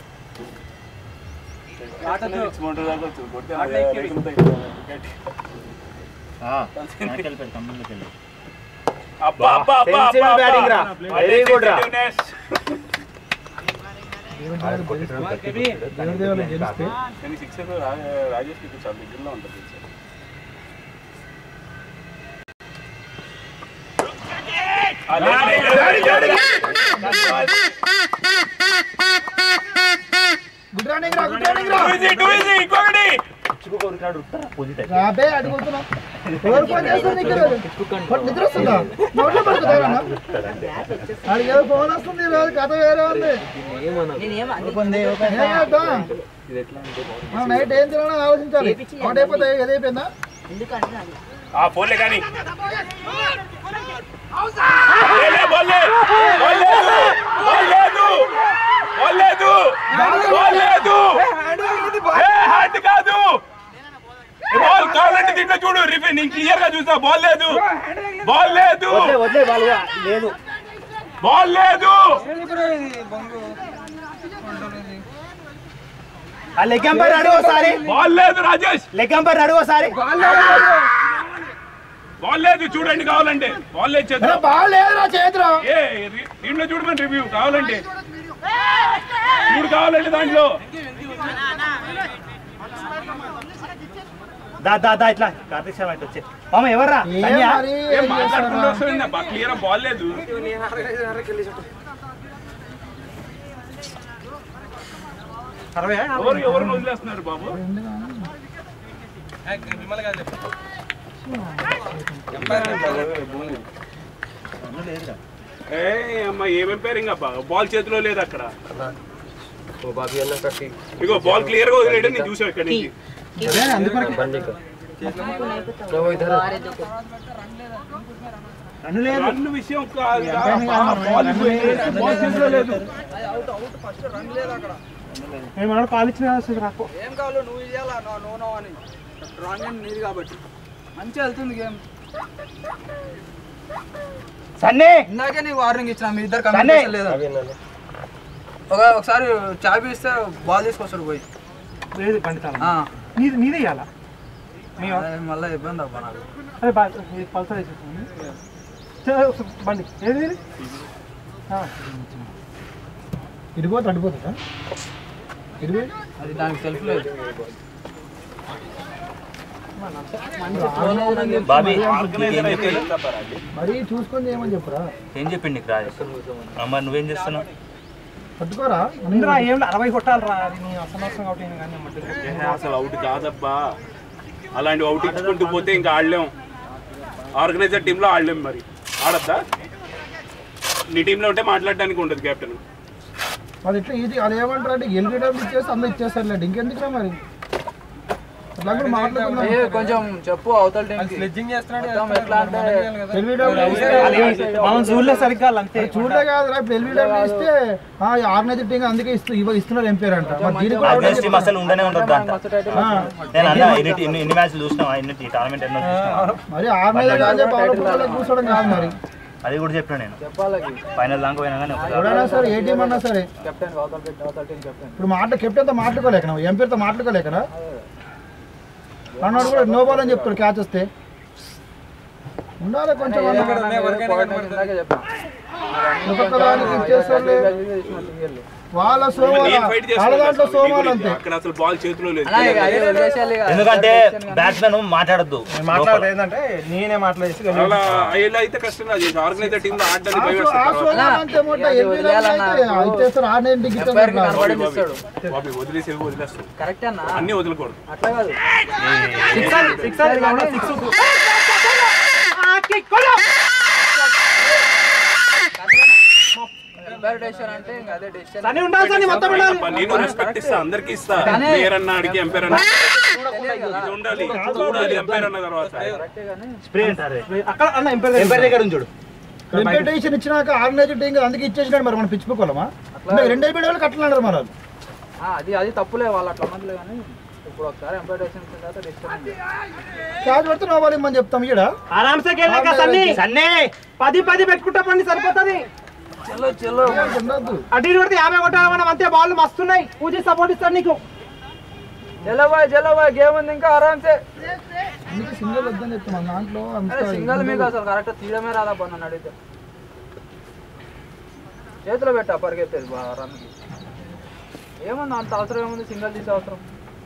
దేవుడి గెలిస్తే సిక్స్ రాజేష్ కి చాలా దగ్గరలో ఉంటుంది గుడ్ రన్నింగ్ రా గుడ్ రన్నింగ్ రా రాబే అడుగుతున్నా ఎవరు ఫోన్ చేస్తారు నీకు నిద్ర వస్తుందా నోట్లో పడుతుందా అడిగే ఫోన్ వస్తుంది ఈరోజు కథ వేరే ఉంది నైట్ ఏం తినాలో ఆలోచించాలి ఒకటి అయిపోతే ఏది అయిపోయిందా ఫోన్లే కానీ కాదు బాల్ కావాలంటే దీంట్లో చూడు రిఫీ నేను క్లియర్ గా చూసా బాల్ లేదు బాల్ లేదు లేదు బాల్ లేదు లెగ్ ఎంపైర్ అడుగు ఒకసారి బాల్ లేదు రాజేష్ లెగ్ ఎంపైర్ అడుగు ఒకసారి బాల్ లేదు చూడండి కావాలంటే బాల్ లేదు చేద్దాం బాల్ లేదురా చేతిలో ఏ దీంట్లో చూడమని రివ్యూ కావాలంటే చూడు కావాలంటే దాంట్లో దా దా దా ఇట్లా కార్తీక్ శర్మ ఇట్లా వచ్చే మామ ఎవర్రా క్లియర్ బాల్ లేదు ఎవరు ఎవరు వదిలేస్తున్నారు బాబు ఏ అమ్మా ఏమేం పేరు ఇంకా బాల్ చేతిలో లేదు అక్కడ ఇగో బాల్ క్లియర్ గా వదిలేయడం నేను చూసాను ఇక్కడ నుంచి రన్ విషయం కాదు ఏమన్నా కాల్ ఇచ్చిన రాకు ఏం కావాలి నువ్వు ఇవ్వాలా నో నో అని రాంగ్ అండ్ నీది కాబట్టి మంచిగా వెళ్తుంది గేమ్ సన్నీ ఇందాకే నీకు వార్నింగ్ ఇచ్చిన మీ ఇద్దరు కమ్యూనికేషన్ లేదా ఒక ఒకసారి చాబీ ఇస్తే బాల్ తీసుకొస్తాడు పోయి లేదు పండితాను నీది నీదే ఇవ్వాలా మళ్ళీ ఇబ్బంది అబ్బా నాకు అదే పల్సర్ వేసేస్తాను బండి ఏది ఇడిపోతే అడిపోతుందా ఇడిపోయి అది దానికి సెల్ఫ్ లేదు మరి చూసుకొని ఏమని చెప్పురా ఏం చెప్పింది నీకు రాజు అమ్మ నువ్వేం చేస్తున్నావు పట్టుకోరా ముందురా ఏం అరవై కొట్టాలరా అది నీ అసమస్తం కాబట్టి కానీ అసలు అవుట్ కాదబ్బా అలాంటి అవుట్ ఇచ్చుకుంటూ పోతే ఇంకా ఆడలేం ఆర్గనైజర్ టీంలో ఆడలేం మరి ఆడద్దా నీ టీంలో ఉంటే మాట్లాడడానికి ఉండదు కెప్టెన్ అది ఎట్లా ఈజీ అది ఏమంటారు అంటే ఎల్బీడబ్ల్యూ ఇచ్చేసి అందరూ ఇచ్చేస్తారులేండి ఇంకెందుకురా మరి అట్లా కూడా మాట్లాడుకుందాం కొంచెం చెప్పు అవతల టీం స్లెడ్జింగ్ చేస్తున్నాడు ఎట్లా అంటే మనం చూడలే సరిగ్గా అంతే చూడలే కాదురా ఇప్పుడు ఎల్బీడబ్ల్యూ ఇస్తే ఆర్గనైజర్ టీం అందుకే ఇస్తూ ఇవ్వ ఇస్తున్నారు ఎంపైర్ అంట మరి దీనికి కూడా అసలు ఉండనే ఉండదు నేను అన్న ఎన్ని ఎన్ని మ్యాచ్లు చూసినావా ఎన్ని టోర్నమెంట్ ఎన్నో చూసినావా మరి ఆర్గనైజర్ కాదే పవర్ ఫుట్బాల్ కూర్చోవడం కాదు మరి అది కూడా చెప్పిన నేను చెప్పాలి ఫైనల్ దాకా పోయినా కానీ ఎవరైనా సరే ఏ టీం అన్నా సరే కెప్టెన్ అవతల పెట్టి అవతల టీం కెప్టెన్ ఇప్పుడు మాట కెప్టెన్తో మాట్లాడుకోలేకనా ఎంపైర్తో మాట్లాడుకోలేకనా అన్నాడు కూడా నో బాల్ అని చెప్తాడు క్యాచ్ వస్తే ఉండాలి కొంచెం ఒక్కొక్క దానికి ఇచ్చేస్తారు వాళ్ళ సోమాలు దాంట్లో సోమాలు అంతే అక్కడ అసలు బాల్ చేతిలో లేదు ఎందుకంటే బ్యాట్స్మెన్ మాట్లాడద్దు మాట్లాడదు ఏంటంటే నేనే మాట్లాడేసి అలా అయ్యేలా అయితే కష్టం అది ఆర్గనైజర్ టీంలో ఆడడానికి భయం ఆ సోమాలు అంతే మొట్ట ఇచ్చేస్తారు ఆర్గనైజర్ టికెట్ బాబీ వదిలేసి వదిలేస్తాడు కరెక్ట్ అన్న అన్ని వదలకూడదు అట్లా కాదు అంటే ఇంకా అదే డెసిషన్ నేను రెస్పెక్ట్ ఇస్తా అందరికి ఇస్తా ప్లేయర్ అన్న అడిగి ఎంపైర్ అన్న ఇది ఉండాలి చూడాలి ఎంపైర్ అన్న తర్వాత స్ప్రే అంటారు అక్కడ అన్న ఎంపైర్ ఎంపైర్ దగ్గర ఉంచుడు ఇంపెటేషన్ ఇచ్చినాక ఆర్గనైజర్ టీం అందుకే ఇచ్చేసినాడు మరి మనం పిచ్చిపోకోవాలమా రెండు ఎంపీ వాళ్ళు కట్టలేరు మరి అది అది తప్పులే వాళ్ళు అట్లా అన్నట్లే కానీ ఇప్పుడు ఒకసారి ఎంపైటేషన్ ఇచ్చిన తర్వాత డెసిషన్ క్యాచ్ పడితే నో బాల్ ఇమ్మని చెప్తాం ఇక్కడ ఆరామ్సే సన్నీ సన్నీ పది పది పెట్టుకుంటా పండి సరిపోతుంది చెల్లో చెల్లో ఉండద్దు అటు ఇటు పడితే యాభై కొట్టాలి మనం అంతే బాల్ మస్తున్నాయి పూజ సపోర్ట్ ఇస్తాను నీకు జలబాయ్ జలబాయ్ గేమ్ ఉంది ఇంకా ఆరామ్సే అందుకే సింగల్ వద్దని చెప్తున్నాం దాంట్లో సింగల్ మీకు అసలు కరెక్ట్ తీయడమే రాదా పని నన్ను అడిగితే చేతిలో పెట్టా పరిగెత్తేది బాగా రన్కి ఏముంది అంత అవసరం ఏముంది సింగల్ తీసే అవసరం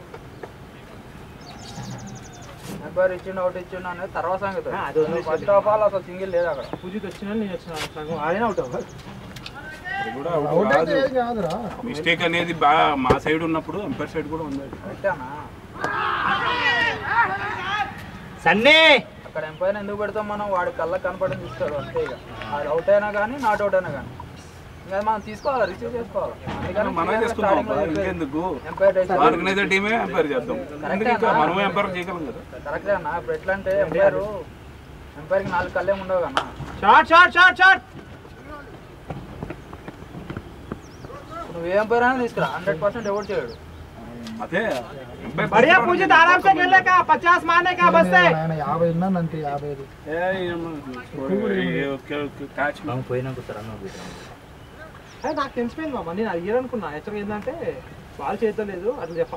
ఎంపైర్ ఇచ్చిండు అవుట్ ఇచ్చిండు అనేది తర్వాత సంగతి ఫస్ట్ ఆఫ్ ఆల్ అసలు సింగిల్ లేదు అక్కడ పూజకి వచ్చిన నేను వచ్చిన అదే అవుట్ అవుట్ అయితే ఏం కాదురా మిస్టేక్ అనేది బాగా మా సైడ్ ఉన్నప్పుడు ఎంపైర్ సైడ్ కూడా ఉంది కరెక్టేనా సన్నీ అక్కడ ఎంపైర్ ఎందుకు పెడతాం మనం వాడి కళ్ళ కనపడని ఇస్తాడు అంతే ఇక అది అవుట్ అయినా కానీ నాట్ అవుట్ అయినా కానీ ఇంకా మనం తీసుకోవాలి రిసీవ్ చేసుకోవాలి మనం చేసుకుందాం ఇంకెందుకు ఎంపైర్ ఆర్గనైజర్ టీమే ఎంపైర్ చేద్దాం మనమే ఎంపైర్ చేయగలం కదా కరెక్టే అన్న ఇప్పుడు ఎట్లా అంటే ఎంపైర్ ఎంపైర్కి నాలుగు కళ్ళేం ఉండవు కన్నా షాట్ షాట్ షాట్ షాట్ నువ్వు ఏ ఎంపైర్ అయినా తీసుకురా హండ్రెడ్ పర్సెంట్ ఎవరు చేయడు అదే बढ़िया पूछे आराम से खेलने का पचास मारने का बस है యాభై ఉన్నాను అంతే యాభై ఐదు క్యాచ్ పోయినాక సార్ అన్న నాకు తెలిసిపోయింది మామ నేను అడిగారనుకున్నా యాక్చువల్గా ఏంటంటే బాల్ చేతలేదు అట్లా చెప్ప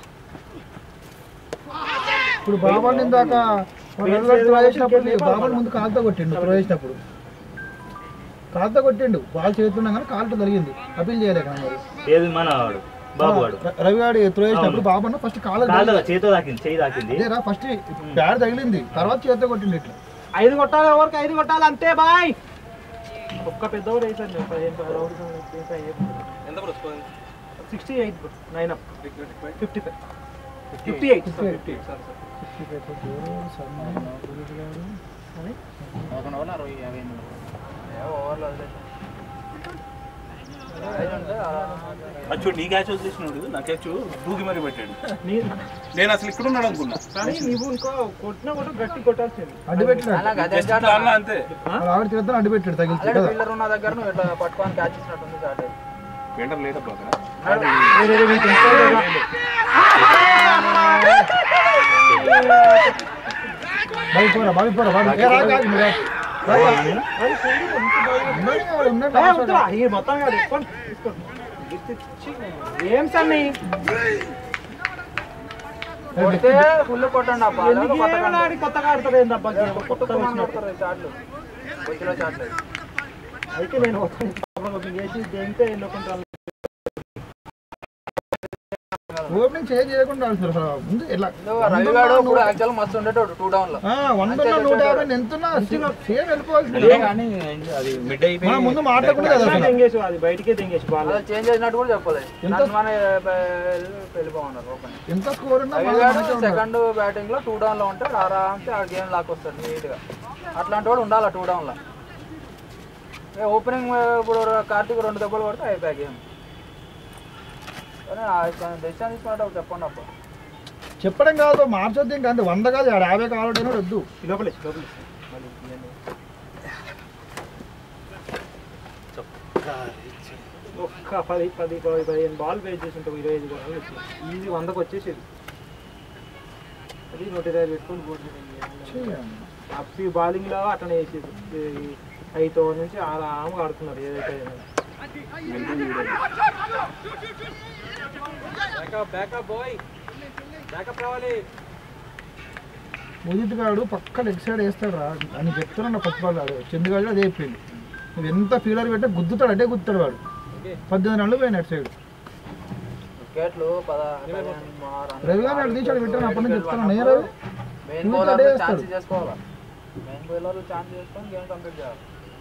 ఇప్పుడు బాబాని ఇందాక త్రో చేసినప్పుడు బాబాని ముందు కాలుతో కొట్టిండు త్రో చేసినప్పుడు కాలుతో కొట్టిండు బాల్ చేతున్నా కానీ కాలుతో తగిలింది అపీల్ చేయలేక మరి ఏది మన వాడు బాబు వాడు రవి గారు త్రో చేసినప్పుడు బాబు అన్న ఫస్ట్ కాలు చేతితో తాకింది చేయి తాకింది ఫస్ట్ ప్యాడ్ తగిలింది తర్వాత చేతితో కొట్టింది ఇట్లా ఐదు కొట్టాలి ఎవరికి ఐదు కొట్టాలి అంతే బాయ్ ఒక్క పెద్దవాడు వేసాను sixty eight nine up fifty five fifty eight fifty eight sir అచ్చు నీ క్యాచ్ వదిలేసినాడు నా క్యాచ్ దూకి మరి పెట్టాడు నేను అసలు ఇక్కడ ఉన్నాడు అనుకున్నా కానీ నువ్వు ఇంకో కొట్టినా కూడా గట్టి కొట్టాల్సింది అడ్డు పెట్టాడు అంతే ఆవిడ చేద్దాం అడ్డు పెట్టాడు తగిలింది కదా ఫీల్డర్ ఉన్న దగ్గర నువ్వు ఇట్లా పట్టుకొని క్యాచ్ ఇచ్చినట్టుంది చాట్ ఫీల్డర్ లేటబ్బా బావి పోరా బావి పోరా బావి ఏ రా కాదు మీరు మొత్తం ఏం సన్ని కొడితే ఫుల్ కొట్టండి అబ్బా కొత్తగా ఆడుతుంది ఏందబ్బా చాట్లు వచ్చిన చాట్లు అయితే నేను చేసి దేంటే ఎన్నుకుంటాను ఓపెనింగ్ చేంజ్ చేయకుండా ఆడుతున్నారు ముందు ఎలా రవిగాడు ఇప్పుడు యాక్చువల్ మస్తు ఉండేటోడు టూ డౌన్ లో వందలో నూట యాభై ఎంతున్నా సేమ్ వెళ్ళిపోవాల్సింది అది మిడ్ అయిపోయి మనం ముందు మాట్లాడకుండా కదా అసలు తెంగేసి అది బయటికే తెంగేసి బాల్ చేంజ్ చేసినట్టు కూడా చెప్పలేదు మన వెళ్ళిపోమన్నారు ఓపెన్ ఎంత స్కోర్ ఉన్నా రవిగాడు సెకండ్ బ్యాటింగ్ లో టూ డౌన్ లో ఉంటాడు ఆరామ్సే ఆ గేమ్ లాక్కొస్తాడు నీట్ గా అట్లాంటి వాడు ఉండాలి టూ డౌన్ లో ఓపెనింగ్ ఇప్పుడు కార్తీక్ రెండు దెబ్బలు కొడితే అయిపోయా గేమ్ డెసిషన్ తీసుకున్నట్టు చెప్పండి అబ్బా చెప్పడం కాదు మార్చొద్దు ఇంకా అంతే వంద కాదు యాభై కావాలంటే వద్దు లోపలే ఒక్క పది పది పది పదిహేను బాల్ వేస్ట్ చేసి ఉంటావు ఇరవై ఐదు బాల్ ఈజీ వందకు వచ్చేసేది అది నూట ఇరవై పెట్టుకొని బోర్డు అప్పి బౌలింగ్లో అట్లనే వేసేది ఐదు ఓవర్ నుంచి ఆరాముగా ఆడుతున్నారు ఏదైతే ఉదిత్ గాడు పక్క లెగ్ సైడ్ వేస్తాడు రా అని చెప్తున్నాడు ఫస్ట్ బాల్ ఆడు చంద్రగాడు అదే చెప్పింది నువ్వు ఎంత ఫీలర్ పెట్టా గుద్దుతాడు అదే గుద్దుతాడు వాడు పద్దెనిమిది రన్లు పోయిన అటు సైడ్ రవి గారు అటు తీసాడు పెట్టాను అప్పటి నుంచి చెప్తాను నేను రవి మెయిన్ బౌలర్ ఛాన్స్ చేసుకోవాలా మెయిన్ బౌలర్ ఛాన్స్ చేసుకొని గేమ్ కంప్లీట్ చేయాలి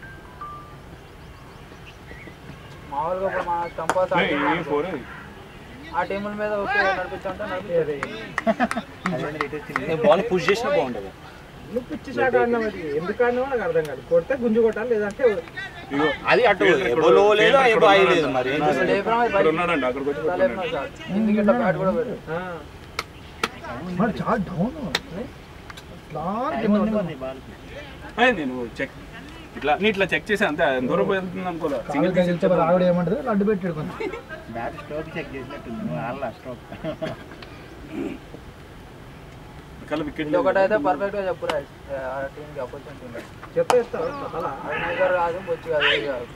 మామూలుగా ఇప్పుడు మా కంపాస్ ఆ టీముల మీద ఓకే నడిపించంటే నడిపించేది బాల్ పుష్ చేసినా బాగుంటుంది నువ్వు పిచ్చి షాట్ ఆడినా మరి ఎందుకు ఆడినా నాకు అర్థం కాదు కొడితే గుంజు కొట్టాలి లేదంటే అది అటు ఎబోలో లేదు ఎబో అయి లేదు మరి మరి చాలా డౌన్ నేను చెక్ ఇట్లా నీ ఇట్లా చెక్ చేసి అంతే దూరం పోతుంది అనుకోలే ఆవిడ ఏమంటది అడ్డు పెట్టాడు కొంచెం బ్యాట్ స్ట్రోక్ చెక్ చేసినట్టుంది వాళ్ళ స్ట్రోక్ వికెట్ ఒకటైతే పర్ఫెక్ట్ గా చెప్పు టీమ్ కి అపోజిషన్ టీమ్ చెప్పేస్తావు కాదు బొచ్చి కాదు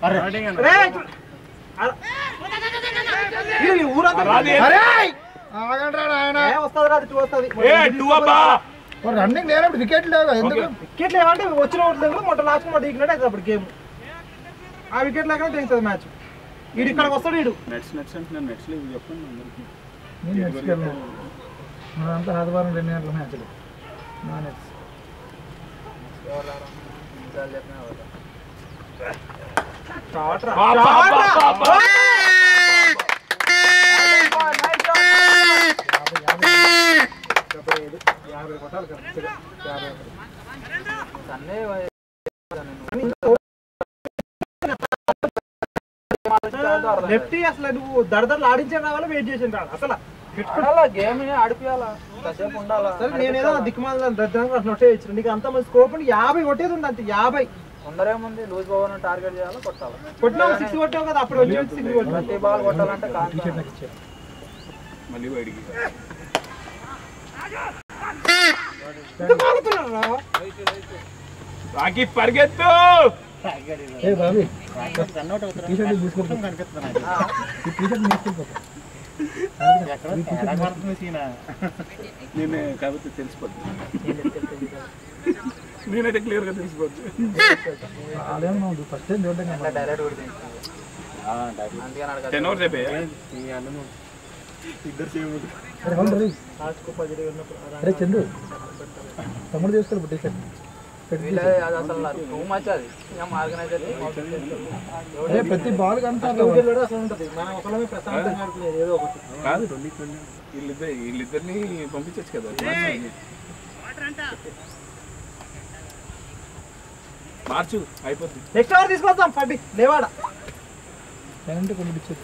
రన్నింగ్ లేనప్పుడు వికెట్ లేవు ఎందుకు వికెట్ లేవంటే వచ్చిన ఓట్లు దగ్గర మొట్ట లాస్ట్ మొట్ట దిగినట్టు అవుతుంది అప్పుడు గేమ్ ఆ వికెట్ లేకుండా తెగుతుంది మ్యాచ్ వీడు ఇక్కడికి వస్తాడు వీడు నెట్స్ నెట్స్ అంటే నేను నెట్స్ లేవు చెప్పండి అందరికి నేను నెట్స్కి వెళ్ళాను మనంతా ఆదివారం రెండు గంటల మ్యాచ్లు నా నెట్స్ యాభై కొట్టాలి కరెక్ట్గా యాభై లెఫ్టీ అసలు నువ్వు దడదలు ఆడించే రావాలా వెయిట్ చేసి రావాలి అసలు గేమ్ ఆడిపియాలా కాసేపు ఉండాలా నేనేదో దిక్కుమాల నొట్టే ఇచ్చిన నీకు అంత మంది స్కోప్ యాభై కొట్టేది ఉంది అంతే యాభై తొందరేముంది లూజ్ బౌల్ టార్గెట్ చేయాలా కొట్టాలి కొట్టినా సిక్స్ కొట్టావు కదా అప్పుడు వచ్చి సిక్స్ కొట్టావు ప్రతి బాల్ కొట్టాలంటే మళ్ళీ బయటికి రాకి పరిగెత్తు ఏ బాబీ టీషర్ట్ తీసుకుంటాం ఈ టీషర్ట్ తీసుకుంటా నేనే కాబట్టి తెలిసిపోద్ది నేనైతే క్లియర్ గా తెలిసిపోద్ది ఫస్ట్ టైం చూడటం డైరెక్ట్ టెన్ అవర్స్ అయిపోయా అరే అవును రీ అరే చందు తమ్ముడు చేసుకోవాలి బుడ్డి వీళ్ళది అది అసలు టూ మచ్ అది ఏం ఆర్గనైజర్ అరే ప్రతి బాల్ కనుక అసలు ఉంటుంది మనం ఒకళ్ళమే ప్రశాంతంగా ఆడుకునేది ఏదో ఒకటి కాదు వీళ్ళిద్దరు వీళ్ళిద్దరిని పంపించచ్చు కదా మార్చు అయిపోద్ది నెక్స్ట్ అవర్ తీసుకొద్దాం పడ్డి లేవాడ అంటే కొన్ని ఇచ్చేది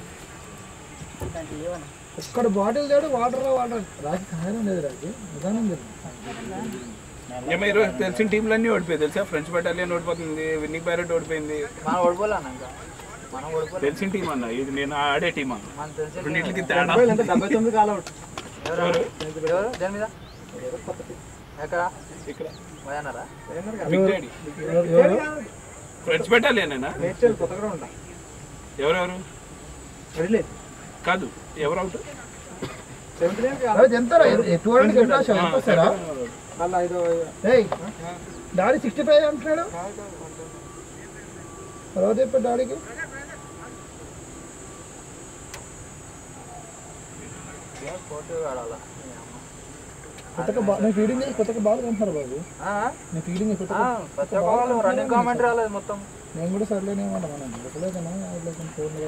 ఒక్కడ బాటిల్ తేడు వాటర్ వాటర్ రాజు సహాయం లేదు రాజు నిదానం లేదు ఏమో ఈరోజు తెలిసిన టీంలన్నీ ఓడిపోయి తెలుసా ఫ్రెంచ్ బెటాలియన్ ఓడిపోతుంది విన్నింగ్ ప్యారెట్ ఓడిపోయింది మనం ఓడిపోలేను ఇంకా మనం ఓడిపోలేదు తెలిసిన టీం అన్న ఇది నేను ఆడే టీం అన్న మనం తెలిసి రెండింటికి తేడా డెబ్బై తొమ్మిది కాల్ అవుట్ ఎవరు ఎవరు దేని మీద ఎక్కడ ఇక్కడ వయనరా బిగ్ డాడీ ఫ్రెంచ్ బెటాలియనేనా నేర్చుకోవాలి కొత్తగా ఉంటా ఎవరెవరు వెళ్ళలేదు కాదు ఎవరు అవుట్ సెవెంటీ నైన్ రాజు ఎంత టూర్నమెంట్ ఎంత ఎంత వస్తారా అలా ఐదో ఏయ్ డాడీ సిక్స్టీ ఫైవ్ అంటున్నాడు తర్వాత చెప్పాడు డాడీకి కోర్టు ఆడాలా కొత్తగా బా నేను ఫీడింగ్ చేసి కొత్తగా బాగా అంటున్నారు బాబు నేను ఫీడింగ్ చేసి కొత్తగా ప్రతి ఒక్క వాళ్ళు రన్నింగ్ కామెంట్ రాలేదు మొత్తం నేను కూడా సర్లేనేమంటా మనం ఎప్పుడైనా లేకుండా ఫోన్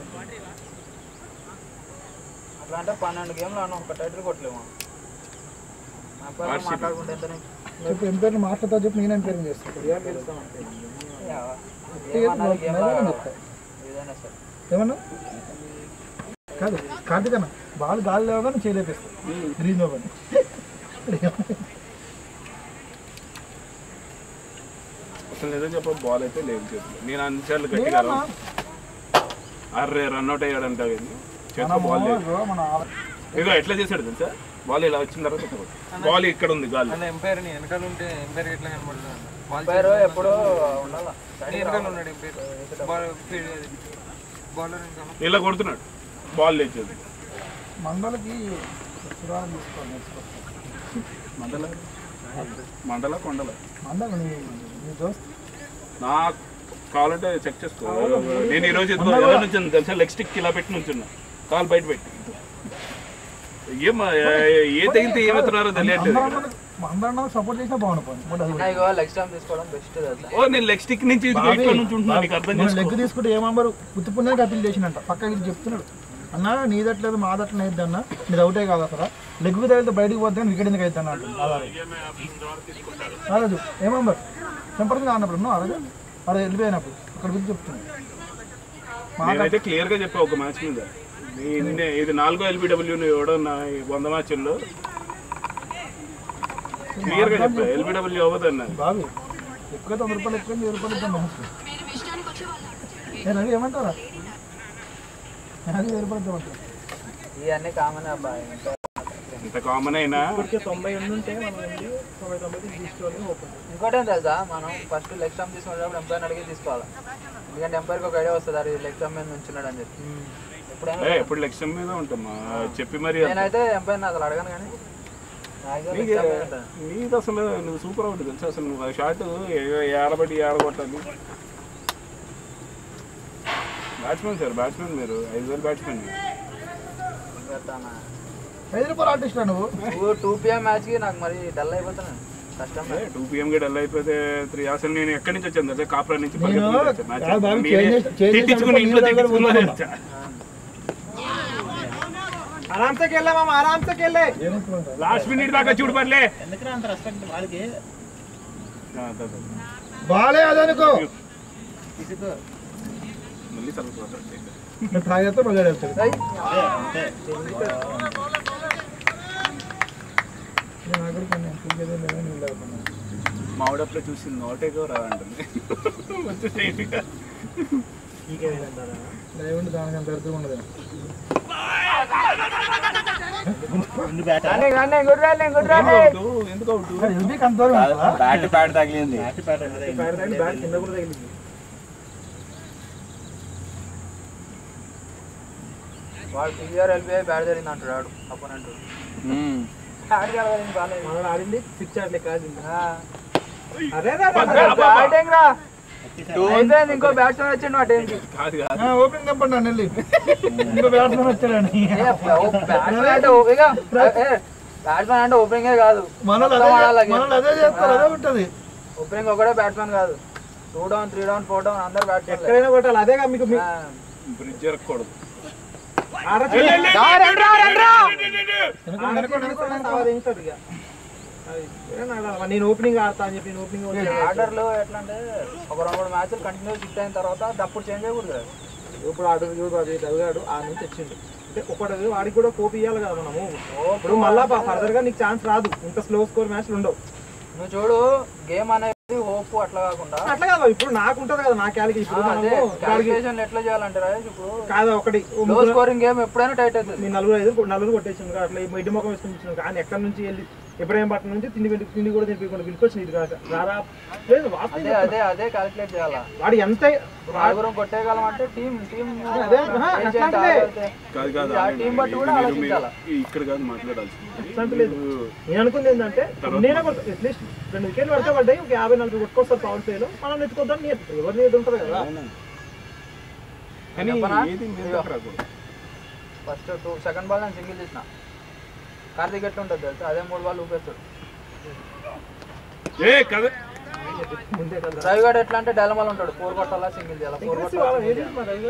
అట్లా అంటే పన్నెండు గేమ్లు అన్న ఒక టైటిల్ కొట్టలేము మాట్లాడుకుంటే ఎంత చెప్పు ఏం పేరు మాట్లాడతా చెప్పి నేను ఏం పేరు చేస్తాను ఏదైనా సరే ఏమన్నా కాదు కార్తీక్ అన్న బాల్ గాలి లేవగానే చేయలేపిస్తాను గ్రీన్ ఓవర్ అసలు నిజం చెప్ప బాల్ అయితే లేదు చేతులు నేను అన్నిసార్లు గట్టిగా అర్రే రన్అట్ అయ్యాడంట చేతిలో బాల్ లేదు మన ఇదిగో ఎట్లా చేశాడు తెలుసా బాల్ ఇలా వచ్చిన తర్వాత బాల్ ఇక్కడ ఉంది గాలి అన్న ఎంపైర్ ని వెనకాల ఉంటే ఎంపైర్ ఎట్లా కనబడుతుంది పేరు ఎప్పుడో ఉండాలా వెనకాల ఉన్నాడు ఎంపైర్ బాల్ బౌలర్ ఇంకా ఇలా కొడుతున్నాడు బాల్ లేదు చేతి మండలకి సురాలు తీసుకోవాలి నేర్చుకోవాలి మండల మండల కొండల మండల నీ నీ దోస్త్ నాకు కావాలంటే చెక్ చేసుకో నేను ఈరోజు ఇదిగో ఎలా నుంచున్నా తెలుసా లెగ్ స్టిక్ ఇలా పెట్టి నుంచున్నా కాలు బయట పెట్టి ఏం ఏ తగిలితే ఏమవుతున్నారో తెలియట్లేదు అందరం సపోర్ట్ చేసినా బాగుంటుంది ఇగో లెగ్ స్టాంప్ తీసుకోవడం బెస్ట్ తెలుసా ఓ నేను లెగ్ స్టిక్ నుంచి ఇదిగో ఇక్కడ నుంచి ఉంటున్నా నీకు అర్థం చేసుకో లెగ్ తీసుకుంటే ఏమంబరు పుత్తుపుణ్యానికి అప్పీల్ చేసినంట పక్కకి చెప్తున్నాడు అన్న నీదట్లేదు మాదట్లేదు అయితే అన్న నీది అవుటే కాదు అసలు లెగ్గు తగిలితే బయటకు పోతే కానీ వికెట్ ఎందుకు అవుతాను అంటుంది అలాగే ఏమంబర్ చెంపడుతుంది అన్నప్పుడు నువ్వు అలాగే అలా వెళ్ళిపోయినప్పుడు అక్కడ గురించి చెప్తున్నాను నేనైతే క్లియర్ గా చెప్పా ఒక మ్యాచ్ మీద నిన్నే ఇది నాలుగో ఎల్బిడబ్ల్యూ ఇవ్వడం నా వంద మ్యాచ్ల్లో క్లియర్ గా చెప్పా ఎల్బిడబ్ల్యూ అవ్వదు అన్న బాబు ఎక్కువ తొమ్మిది రూపాయలు ఎక్కువ వెయ్యి రూపాయలు ఇద్దాం మనసు నేను అది ఏమంటారా అది వెయ్యి రూపాయలు ఇద్దామంటారు ఇవన్నీ కామన్ అబ్బాయి ఇంత కామన్ అయినా తొంభై ఎనిమిది ఉంటే మనం ఏంటి తొంభై తొమ్మిది తీసుకొని ఓపెన్ ఇంకోటి ఏం తెలుసా మనం ఫస్ట్ లెగ్ స్టాంప్ తీసుకునేటప్పుడు ఎంపైర్ అడిగి తీసుకోవాలి ఎందుకంటే ఎంపైర్కి ఒక ఐడియా వస్తుంది అది లెగ్ స్టాంప్ మీద నుంచున్నాడు అని చెప్పి ఎప్పుడైనా ఎప్పుడు లక్ష్యం మీద ఉంటామా చెప్పి మరి నేనైతే ఎంపైర్ని అసలు అడగాను కానీ నీది అసలు నువ్వు సూపర్ అవుట్ తెలుసు అసలు నువ్వు షాట్ ఏడబట్టి ఏడగొట్టాలి బ్యాట్స్మెన్ సార్ బ్యాట్స్మెన్ మీరు ఐదు వేలు బ్యాట్స్మెన్ ఐదు రూపాయలు ఆర్టిస్ట్ నువ్వు నువ్వు టూ పిఎం మ్యాచ్కి నాకు మరి డల్ అయిపోతాను కష్టం టూ పిఎం కి డల్ అయిపోతే త్రీ అసలు నేను ఎక్కడి నుంచి వచ్చాను తెలుసా కాపురా నుంచి తిట్టించుకుని ఇంట్లో తిట్టించుకున్నా आराम से खेल मामा आराम से खेल లాస్ట్ మినిట్ దాకా చూడు పర్లే ఎందుకు అంత రెస్పెక్ట్ వాళ్ళకి బాలే అదనుకో మళ్ళీ చదువు నేను ట్రై చేస్తే మళ్ళీ వెళ్తాను మామిడప్పులో చూసి నోటేకో రాదంటుంది దానికంత అర్థం ఉండదు ఎందుకు అవుట్ బ్యాట్ బ్యాట్ తగిలింది కింద కూడా తగిలింది వాడు పీఆర్ ఎల్బీఐ బ్యాట్ జరిగింది అంటాడు వాడు అపోనెంట్ మనం ఆడింది సిక్స్ ఆడలే కాదు అరే బ్యాటింగ్ రా అయిపోయింది ఇంకో బ్యాట్స్మెన్ వచ్చిండు ఆ టైంకి. కాదు కాదు ఓపెనింగ్ చెప్పండి నన్ను వెళ్ళి ఇంకో బ్యాట్స్మెన్ వచ్చాడని బ్యాట్స్మెన్ అంటే ఇక బ్యాట్స్మెన్ అంటే ఓపెనింగే కాదు, మనోళ్ళు అదే మనోళ్ళు అదే చేస్తారు, అదే ఉంటుంది. ఓపెనింగ్ ఒకటే బ్యాట్స్మెన్ కాదు, two down three down four down అందరు బ్యాట్స్మెన్. ఎక్కడైనా కొట్టాలి. అదేగా మీకు మీ- బ్రిడ్జ్ ఎరక్కూడదు. ఆడచ్చు. నేను ఓపెనింగ్ ఆడతా అని చెప్పి నేను ఓపెనింగ్ ఆర్డర్లో ఎట్లా అంటే ఒక రెండు మూడు మ్యాచ్లు కంటిన్యూ ఫిట్ అయిన తర్వాత దప్పుడు చేంజ్ అయ్యకూడదు కదా. ఇప్పుడు ఆర్డర్ చూడు అది చదివాడు ఆ నుంచి తెచ్చిండు అంటే ఒకటి వాడికి కూడా కోపి ఇవ్వాలి కదా మనము. ఇప్పుడు మళ్ళా ఫర్దర్ గా నీకు ఛాన్స్ రాదు, ఇంకా స్లో స్కోర్ మ్యాచ్లు ఉండవు. నువ్వు చూడు గేమ్ అనేది హోప్ అట్లా కాకుండా అట్లా కాదు. ఇప్పుడు నాకు ఉంటది కదా నా క్యాలికి ఇప్పుడు క్యాలిక్యులేషన్ ఎట్లా చేయాలంటే రాజేష్ ఇప్పుడు కాదు ఒకటి లో స్కోరింగ్ గేమ్ ఎప్పుడైనా టైట్ అవుతుంది. మీ నలుగురు ఐదు నలుగురు కొట్టేసింది అట్లా మిడ్డి ముఖం వేసుకుని కానీ ఎక్కడి నుంచి వెళ్ళి ఇబ్రాహిం పట్నం నుంచి తిండి తిండి కూడా తినిపించకుండా పిలుకొచ్చింది ఇది కాక రారా లేదు అదే అదే అదే క్యాలిక్యులేట్ చేయాలా. వాడు ఎంత నలుగురం కొట్టేయగలం అంటే టీం టీం అదే, ఆహా, అట్లాంటిదే. కాదు కాదు ఆ టీం బట్టి కూడా ఆలోచించాలా. ఇక్కడ కాదు మాట్లాడాల్సింది. అట్లాంటి లేదు. నేను అనుకుంది ఏంటంటే నేనే అట్లీస్ట్ రెండు వికెట్లు పడితే పడ్డాయి, ఒక యాభై నలభై కొట్టుకొస్తారు పవర్ ప్లేలో మనం ఎత్తుకోద్దాం. నీ ఎవరిని ఏది ఉంటుంది కదా. కానీ చెప్పనా? ఏది మీద రాకూడదు. ఫస్ట్ టూ సెకండ్ బాల్ నేను సింగిల్ చేసిన కార్తీక్ ఎట్లా ఉంటుంది తెలుసా, అదే మూడు బాల్ ఊపేస్తాడు. ఏ కదా ముందే కదా రవి గారు ఎట్లా అంటే డైలమాల్ ఉంటాడు, ఫోర్ కొట్టాలా సింగిల్ చేయాలా ఫోర్ కొట్టాలా.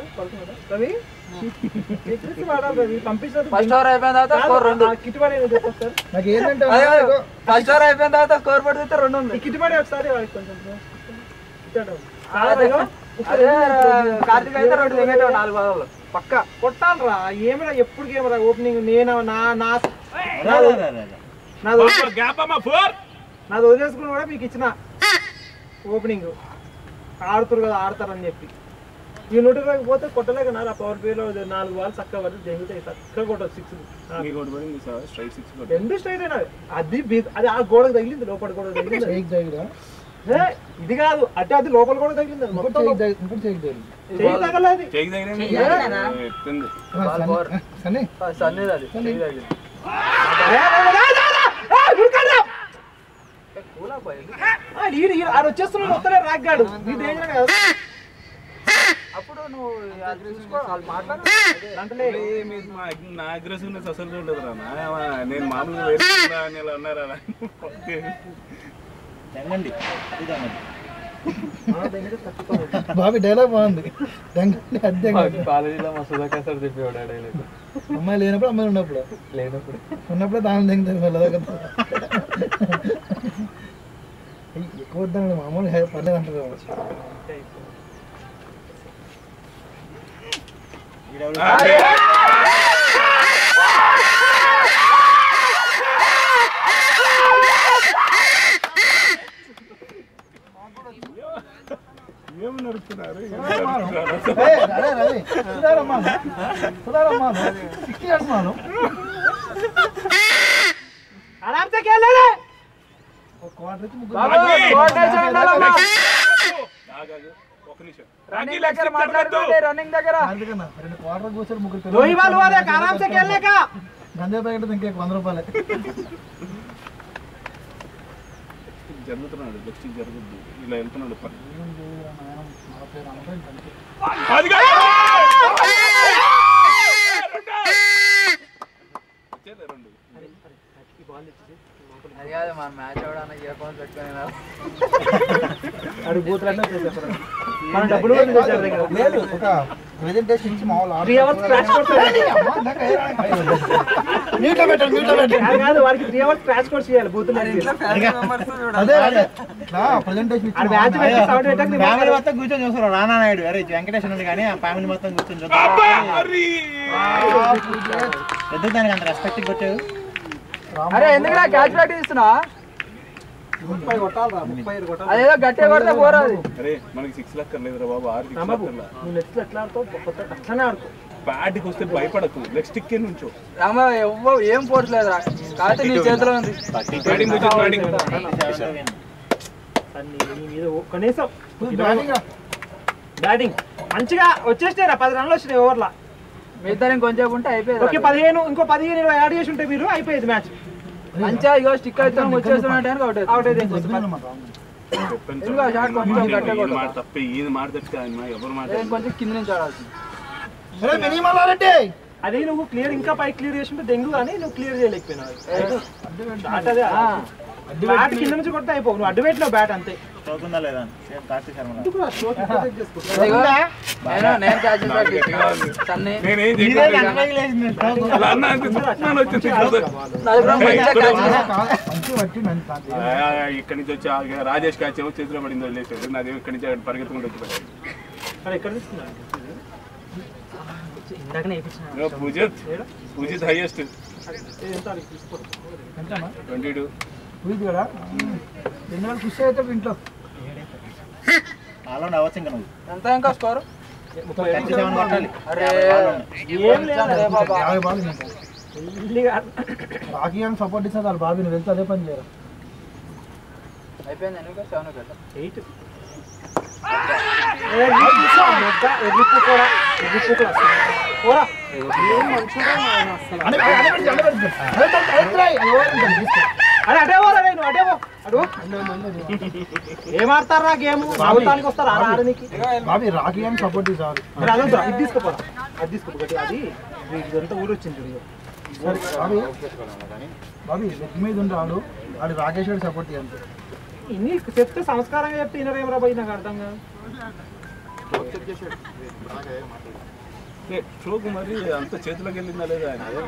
ఫస్ట్ ఓవర్ అయిపోయిన తర్వాత స్కోర్ రెండు. కిట్టుబడి చెప్పొచ్చు సార్. నాకు ఏంటంటే ఫస్ట్ ఓవర్ అయిపోయిన తర్వాత స్కోర్ పడితే రెండు ఉంది. ఈ కిట్టుబడి ఒకసారి వాడికి కొంచెం ఇచ్చాడు. అదే కార్తీక్ అయితే రెండు దిగేట నాలుగు బాల్ పక్క కొట్టాలరా ఏమైనా ఎప్పుడు ఏమరా ఓపెనింగ్ నేను నా నా గ్యాప్ అమ్మా ఫోర్ నాది వదిలేసుకుని కూడా మీకు ఇచ్చిన ఓపెనింగ్ ఆడుతురు కదా ఆడతారని చెప్పి ఈ నూట ఇరవైకి పోతే కొట్టలేక నా పవర్ ప్లేలో నాలుగు బాల్ చక్కగా పడి జంగుతాయి చక్కగా కొట్టదు సిక్స్ స్ట్రైట్ సిక్స్ రెండు స్ట్రైట్ అయినా అది big- అది ఆ గోడకు తగిలింది లోపల గోడ తగిలింది. ఏ, ఇది కాదు అంటే అది లోపల కూడా తగిలింది అది మొత్తం చెయ్యి తగలేదు. చేయి దగ్గర ఎత్తుంది. బాల్ ఫోర్ సన్నీ అది చెయ్యి తగిలింది. కూలా పోయి ఆడు వచ్చేస్తున్నాడు వస్తలే రాగ్గాడు నీ డేంజర్ కాదు. అప్పుడు నువ్వు అది చూసుకో వాళ్ళు మాట్లాడు అంటే ఏ, మీరు మా నా అగ్రెసివ్నెస్ అసలు ఉండదు రా నా. నేను మామూలుగా వేసుకున్నా అని ఇలా అన్నారా బాబీ డైలాగ్ బాగుంది. కాలేజీలో మా సుధాకర్ సార్ చెప్పేవాడు ఆ డైలాగ్. అమ్మాయి లేనప్పుడు అమ్మాయి ఉన్నప్పుడు లేనప్పుడు ఉన్నప్పుడే దాని దిగుతుంది మెల్లగా ఎక్కువ వద్దండి మామూలు పర్లేదు అంటారు. ఏమి నడుస్తున్నారు ఆరామ్సే खेलेले బాబా కోఆర్డినేషన్ ఉండాలమ్మా. ఒక నిమిషం రన్నింగ్ దగ్గర మాట్లాడుకోండి రన్నింగ్ దగ్గర రెండు క్వార్టర్ కూర్చొని ముగ్గురు దోయి బాల్ వారే ఆరామ్సే खेलने का గంజా ప్యాకెట్ ఇంకే వంద రూపాయలే జరుగుతున్నాడు నెక్స్ట్ జరుగుద్ది ఇలా వెళ్తున్నాడు పని. రెండు అది కాదు మన మ్యాచ్ అవడానికి ఇయర్ ఫోన్స్ పెట్టుకొని అది బూతులన్నీ చేసేస్తారు. మన డబ్బులు కూడా చేశారు దగ్గర లేదు ఒక ప్రెజెంటేషన్ ఇచ్చి మామూలు త్రీ అవర్స్ క్రాష్ కోర్స్ మ్యూట్లో పెట్టండి మ్యూట్లో పెట్టండి కాదు వాడికి త్రీ అవర్స్ క్రాష్ కోర్స్ చేయాలి బూతులు అదే అదే ప్రెజెంటేషన్ ఆ మ్యాచ్ పెట్టి సౌండ్ పెట్టక ఫ్యామిలీ మొత్తం కూర్చొని చూస్తారు. రానా నాయుడు అరే వెంకటేశ్వర ఉంది కానీ ఆ ఫ్యామిలీ మొత్తం కూర్చొని చూస్తారు. ఎందుకు దానికి అంత రెస్పెక్ట్ కొట్టావు? అరే ఎందుకు క్యాచ్ ప్రాక్టీస్ ఇస్తున్నా ముప్పై కొట్టాలరా ముప్పై ఐదు కొట్టాలి. అదేదో గట్టిగా కొడితే పోరాది. అరే మనకి సిక్స్ లక్కర్లేదురా బాబు ఆరు సిక్స్ రాంబాబు లక్కర్లా. నువ్వు నెక్స్ట్ ఎట్లా ఆడుతావు కొత్త అట్లనే ఆడుకో. బ్యాట్కి వస్తే భయపడకు లెగ్ స్టిక్ నుంచో రామ ఎవ్వ ఏం ఫోర్స్ లేదురా కాబట్టి నీ చేతిలో ఉంది. బ్యాటింగ్ నుంచి బ్యాటింగ్ అన్ని నీ మీద ఓ- కనీసం బ్యాటింగ్ మంచిగా వచ్చేసినారా పది రన్లు వచ్చినాయి ఓవర్లా. మీ ఇద్దరు ఇంకొంచెం ఉంటే ఓకే అయిపోయింది. పదిహేను ఇంకో పదిహేను ఇరవై యాడ్ చేసి ఉంటే మీరు అయిపోయేది మ్యాచ్. మంచిగా ఇగో స్టిక్ అయితే వచ్చేస్తున్నట్టు అవుట్ అవుట్ అయితే మాట తప్పే ఇది మాట తప్పే ఎవరు మాట కొంచెం కింద నుంచి ఆడాల్సింది. అదే నువ్వు క్లియర్ ఇంకా పై క్లియర్ చేస్తుంటే దెంగు కానీ నువ్వు క్లియర్ చేయలేకపోయినావు. బ్యాట్ అదే బ్యాట్ కింద నుంచి కొడితే అయిపోవు, నువ్వు అడ్డు పెట్టినావు బ్యాట్ అంతే. లేదా కార్తీక్ శర్మ నేను నేను క్యాచ్ చేసాను సన్నీ నేనేం ఇక్కడి నుంచి వచ్చి రాజేష్ క్యాచ్ ఏమో చేతిలో పడింది వదిలేసాడు. నాది ఇక్కడి నుంచి పరిగెత్తుకుంటూ వచ్చి Poojith Poojith highest twenty two కదా ఎందుకంటే పుష్ అయితే ఇంట్లో అలా అవ్వచ్చు ఇంకా నువ్వు ఎంత ఇంకా స్కోర్ థర్టీ సెవెన్ కొట్టాలి. అరే ఏం లేదు బాబా, యాభై బాల్ రాకీ అని సపోర్ట్ ఇస్తే వాళ్ళు బాబీ నువ్వు వెళ్తే అదే పని చేయరు. అయిపోయింది ఎన్ని సెవెన్ వికెట్ ఎయిట్ ఎగ్గిప్పు కూడా ఎగ్గిప్పు కూడా పోరా ఏం మంచిగా అరే అడే పోరా నువ్వు అడే పో అడు ఏం ఆడతారా గేమ్ రావటానికి వస్తారా ఆడడానికి బాబీ రాకీ అని సపోర్ట్ ఇస్తారు. అదంతా ఇది తీసుకోపోరా అది తీసుకోపోతే అది ఇదంతా ఊరు వచ్చింది. బాబీ బాబీ లెగ్ మీద ఉంటాడు వాడు రాకేష్ గారి సపోర్ట్ చేయండి. ఇన్ని చెప్తే సంస్కారంగా చెప్తే ఇనరేమరా పోయి నాకు అర్థం కాదు. షోకు మరి అంత చేతిలోకి వెళ్ళిందా లేదా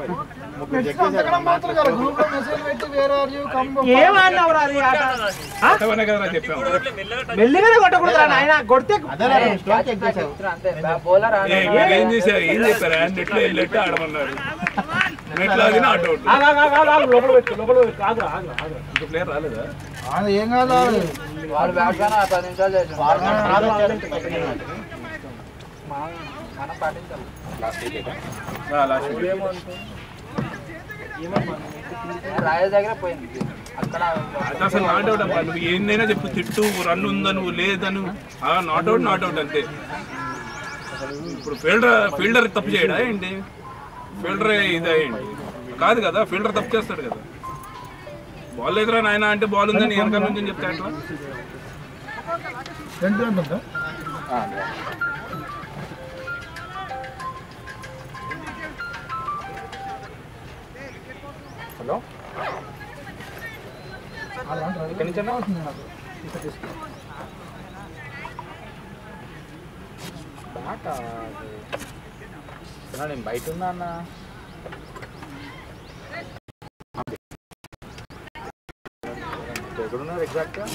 ఏమన్నావురా అది ఆట కదా చెప్పాము. మెల్లిగానే కొట్టకూడదురా నాయన, కొడితే అంతే బౌలర్ ఏం చేశారు ఏం చెప్పారు నెట్లో వెళ్ళట్టు ఆడమన్నారు. నెట్లో అది నాట్ అవుట్. లోపల పెట్టు లోపల పెట్టు ఆగురా ఆగురా ఆగురా ఇంకో ప్లేయర్ రాలేదా? ఏం కాదు వాళ్ళు బ్యాట్గానే పది నిమిషాలు చేసాం మనం పాటించాలి. రాయల్ దగ్గర పోయింది అక్కడ అసలు నాట్ అవుట్ అమ్మా. నువ్వు ఏందైనా చెప్పు, తిట్టు రన్ ఉందా నువ్వు లేదను నాట్ అవుట్ నాట్ అవుట్ అంతే. ఇప్పుడు ఫీల్డర్ ఫీల్డర్ తప్పు చేయడా ఏంటి? ఫీల్డర్ ఇదేంటి కాదు కదా, ఫీల్డర్ తప్పు చేస్తాడు కదా. బాల్ ఎదురా నాయన అంటే బాల్ ఉందని వెనకాల నుంచి చెప్తా అట్లా. హలో ఇక్కడి నుంచి నేను బయట ఉన్నా అన్న ఎక్కడున్నారు ఎగ్జాక్ట్గా?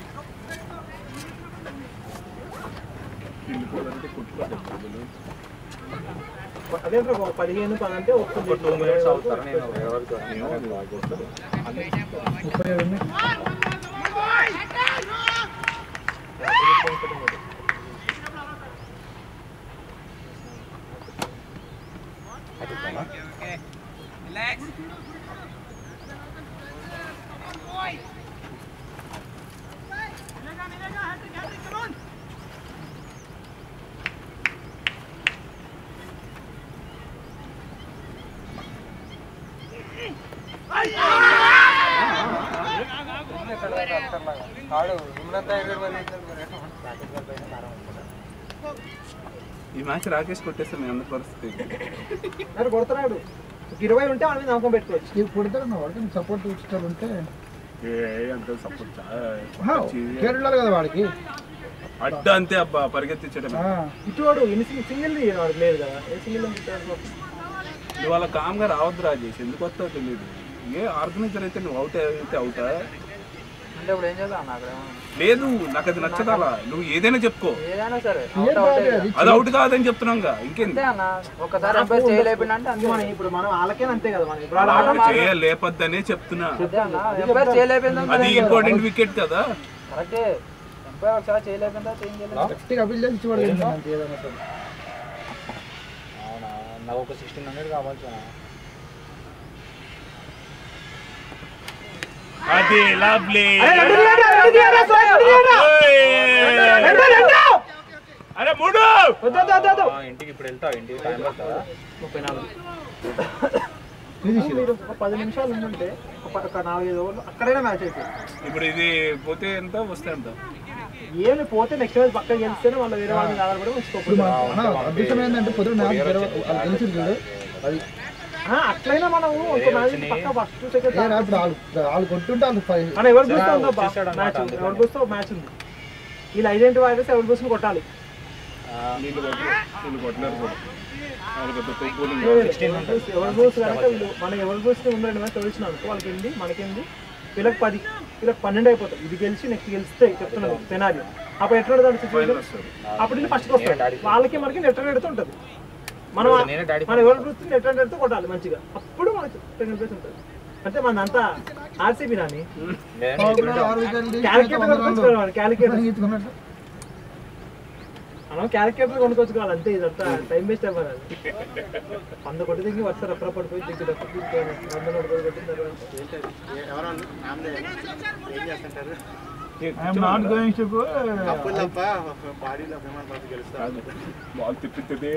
అదే పదిహేను పది అంటే ఒక టూ మినిట్స్ అవుతారు. నేను ముప్పై ఏడు ఈ మ్యాచ్ రాకేష్ కొట్టేస్తారు నేను అందరి పరిస్థితి. కొడుతున్నాడు ఇరవై ఉంటే వాళ్ళ మీద నమ్మకం పెట్టుకోవచ్చు. నీకు కొడతాడు నా వాడికి నీకు సపోర్ట్ ఇస్తారు ఉంటే అంత సపోర్ట్ కేరళ కదా వాడికి అడ్డ అంతే అబ్బా పరిగెత్తించడం. ఇటువాడు సింగిల్ లేదు కదా, ఏ సింగిల్ నువ్వు అలా కామ్గా రావద్దు రాజేష్, ఎందుకు వస్తావో తెలియదు. ఏ ఆర్గనైజర్ అయితే నువ్వు అవుట్ అయితే అవుతా అంటే ఇప్పుడు ఏం చేద్దాం? నాకు లేదు, నాకు అది నచ్చదు. అలా నువ్వు ఏదైనా చెప్పుకో, ఏదైనా సరే అది అవుట్ కాదని చెప్తున్నాగా. ఇంకేంటి అన్న ఒకసారి ఎంపైర్ చేయలేపిండి అంటే అంతే. మనం ఇప్పుడు మనం వాళ్ళకే అంతే కదా, మనం చేయలేపద్దనే చెప్తున్నా. ఎంపైర్ చేయలేపింది అది ఇంపార్టెంట్ వికెట్ కదా. కరెక్టే, ఎంపైర్ ఒకసారి చేయలేపిందా చేంజ్ చేయలేదు. అవునా, నాకు ఒక సిక్స్టీన్ హండ్రెడ్ కావాలి. అది లవ్లీ. అరే మూడు ఇంటికి ఇప్పుడు వెళ్తావు, ఇంటికి టైం పడుతుందా? ముప్పై నాలుగు మీరు ఒక పది నిమిషాలు ఉంటే ఒక నాలుగైదు ఓవర్లు అక్కడైనా మ్యాచ్ అయిపోయింది. ఇప్పుడు ఇది పోతే ఎంత వస్తే ఎంత ఏమి పోతే నెక్స్ట్ మ్యాచ్ పక్క గెలిస్తేనే వాళ్ళు వేరే వాళ్ళని ఆధారపడి ఇప్పుడు అదృష్టం ఏంటంటే పొద్దున మ్యాచ్ గెలిచింది చూడు అది అట్లయినా మనం ఒక మ్యాచ్ పక్క ఫస్ట్ సెకండ్ ఇప్పుడు వాళ్ళు వాళ్ళు కొట్టుంటే వాళ్ళు మనం ఎవరు చూస్తే ఉందా మ్యాచ్ ఎవరు చూస్తే ఒక మ్యాచ్ ఉంది. వీళ్ళు ఐడెంటిఫై అయితే ఎవరు చూసుకుని కొట్టాలి. ఎవరు చూసి కనుక వీళ్ళు మనం ఎవరు చూస్తే ఉండండి మ్యాచ్ తెలిసిన అనుకో వాళ్ళకి ఎనిమిది మనకేంది వీళ్ళకి పది వీళ్ళకి పన్నెండు అయిపోతాయి. ఇది గెలిచి నెక్స్ట్ గెలిస్తే చెప్తున్నాను సెనారియో అప్పుడు ఎట్లా ఉంటుంది సిచ్యువేషన్ అప్పుడు వీళ్ళు ఫస్ట్కి వస్తారు వాళ్ళకి మనకి నెట్ ఎడుతూ ఉంటుంది. మనం మనం ఎవరు చూస్తే నెట్ ఎడుతూ కొట్టాలి మంచిగా అప్పుడు మనకి సెకండ్ ప్లేస్ ఉంటుంది. అంటే మన అంతా ఆర్సీబీ నాని క్యాలిక్యులేటర్ క్యాలిక్యులేటర్ మనం క్యాలిక్యులేటర్ కొనుక్కొచ్చుకోవాలి అంతే. ఇదంతా టైం వేస్ట్ అవ్వాలి. వంద కొట్టి దిగి వరుస రప్పర పడిపోయి దిగ్గు రప్ప వంద నూట కొట్టి కొట్టిన తర్వాత బాల్ తిప్పితే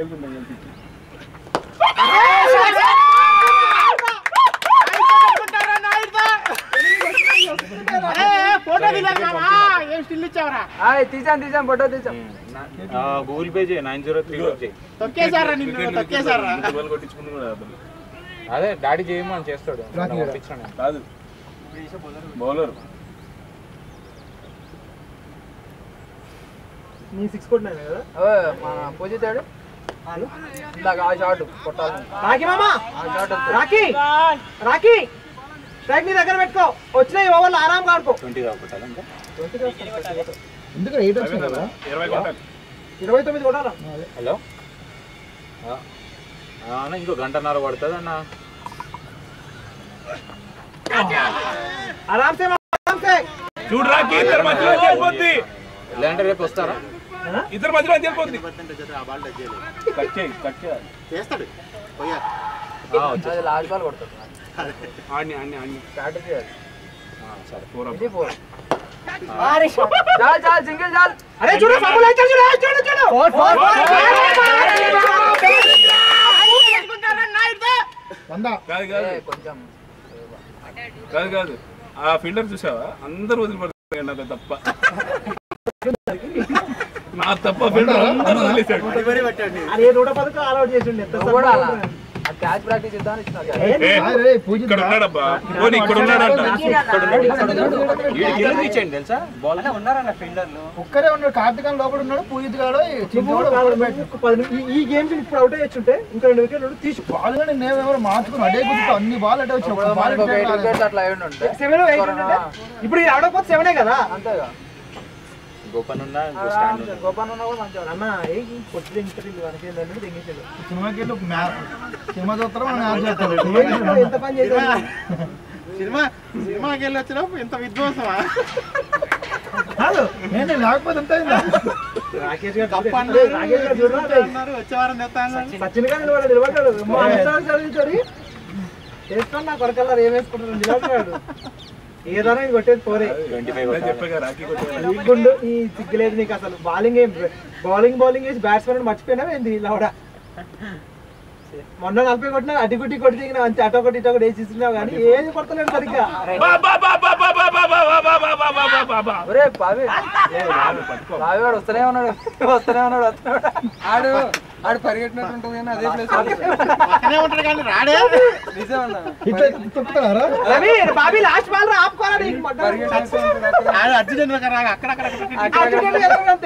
తీసాను తీసాను ఫోటో తీసాం. గూగుల్ పే చేయి నైన్ జీరో త్రీ కొట్టించుకుంది కూడా అదే డాడీ చేయమని చేస్తాడు కాదు బౌలర్ నీ సిక్స్ కొట్టినాను కదా మన పూజితాడు ఇందాక ఆ షాట్ కొట్టాలి. రాకీ మామా ఆ షాట్ రాకీ రాకీ స్ట్రైక్ నీ దగ్గర పెట్టుకో వచ్చిన ఈ ఓవర్లు ఆరాం ఆడుకో. ఎందుకు ఎయిట్ వచ్చింది కదా ఇరవై కొట్టాలి ఇరవై తొమ్మిది కొట్టాలా. హలో అన్న ఇంకో గంటన్నర పడుతుంది అన్న. ఆరాంసే ఆరాంసే చూడు రాకి ఇద్దరు మధ్యలో తెలిపోద్ది. లేదంటే రేపు వస్తారా ఇద్దరు మధ్యలో తెలిపోద్ది. కట్ చేయి కట్ చేయాలి చేస్తాడు అది లాస్ట్ బాల్ కొడుతుంది. ఆడిని ఆడిని ఆడిని స్ట్రాటజీ అది. సరే ఫోర్ ఇది ఫోర్ చాలు చాలు సింగిల్ చాలు. అరే చూడు ఫౌల్ అయితే చూడు చూడు చూడు ఫోర్ ఫోర్ వంద కాదు కాదు కొంచెం కాదు కాదు ఆ ఫీల్డర్ చూసావా అందరూ వదిలిపడుతుంది నాకు తప్ప నా తప్ప ఫీల్డర్ అందరూ వదిలేశాడు. అరే నూట పదకొండు ఆల్ అవుట్ చేసిండు. ఎంత కూడా అలా క్యాచ్ ప్రాక్టీస్ ఇద్దామని ఇచ్చినారు. ఇక్కడ ఉన్నాడబ్బా పోనీ ఇక్కడ ఉన్నాడంట. తెలుసా బాల్ ఉన్నారన్న ఫీల్డర్లు ఒక్కరే ఉన్నాడు. కార్తిక్ లోపల ఉన్నాడు పూజిత్ గాడు ఈ గేమ్స్ ఇప్పుడు అవుట్ అయ్యొచ్చుంటే ఇంకా రెండు వికెట్లు తీసి బాల్ కానీ నేను ఎవరు మార్చుకుని అడే గుర్తు అన్ని బాల్ అటే వచ్చి బాల్ అట్లా అయి ఉంటే సెవెన్ ఇప్పుడు ఇది ఆడకపోతే సెవెనే కదా. అంతేగా గోపన్ ఉన్నా గోపాన్ ఉన్నా కూడా మంచిగా అన్న ఏ పొట్టి ఇంకా మనకి ఏంటంటే తెంగేసాడు. సినిమాకి సినిమా చూస్తారా మనం యాడ్ చేస్తారు. ఎంత పని చేశాడు సినిమా సినిమాకి వెళ్ళి వచ్చినప్పుడు ఇంత విధ్వంసమా కాదు నేను లేకపోతే ఎంత రాకేష్ గారు రాకేష్ గారు చూడరా వచ్చే వారం తెస్తాను సచిన్ గారు నిలబడ్డాడు నిలబడ్డాడు చదివి చేస్తాను నా కొరకల్లా ఏం వేసుకుంటాడు నిలబడ్డాడు. ఏదైనా ఇది కొట్టేది పోరే చెప్పగా రాకి కొట్టాడు. ఈ గుండు ఈ సిగ్గులేదు నీకు అసలు. బౌలింగ్ ఏం బౌలింగ్ బౌలింగ్ వేసి బ్యాట్స్మెన్ మర్చిపోయినా ఏంది లవడ. మొన్న నలభై కొట్టినా అటు గుట్టి కొట్టి దిగినా అంతే అటో ఒకటి ఇటో ఒకటి వేసి ఇస్తున్నావు కానీ ఏది కొడతలేదు సరిగ్గా. ఒరే బావి బావి వాడు వస్తూనే ఉన్నాడు వస్తూనే ఉన్నాడు వస్తున్నాడు. ఆడు ఆడు పరిగెట్టినట్టు ఉంటుంది కానీ అదే ప్లేస్ పక్కనే ఉంటాడు కానీ రాడే నిజమన్నా ఇట్లా తొక్కుతారా రవి బాబీ లాస్ట్ బాల్ రా ఆపుకోవాలి అర్జున్ రాగా అక్కడక్కడ అంతే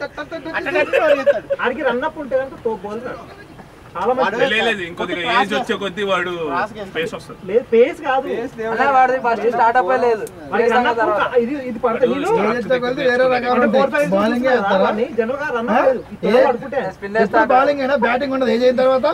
ఆడికి రన్నప్ ఉంటే కనుక తో బోల్ చాలా మంది లేదు ఇంకొద్దిగా ఏజ్ వచ్చే కొద్దీ వాడు స్పేస్ వస్తుంది. లేదు పేస్ కాదు అలా వాడిది ఫస్ట్ స్టార్ట్అప్ లేదు. వాడికి రన్నప్ ఇది ఇది పడతాయి వేరే రకాలు బౌలింగ్ జనరల్ గా రన్నప్ లేదు ఇతను పడుకుంటే స్పిన్ వేస్తా బౌలింగ్ అయినా బ్యాటింగ్ ఉండదు. ఏజ్ అయిన తర్వాత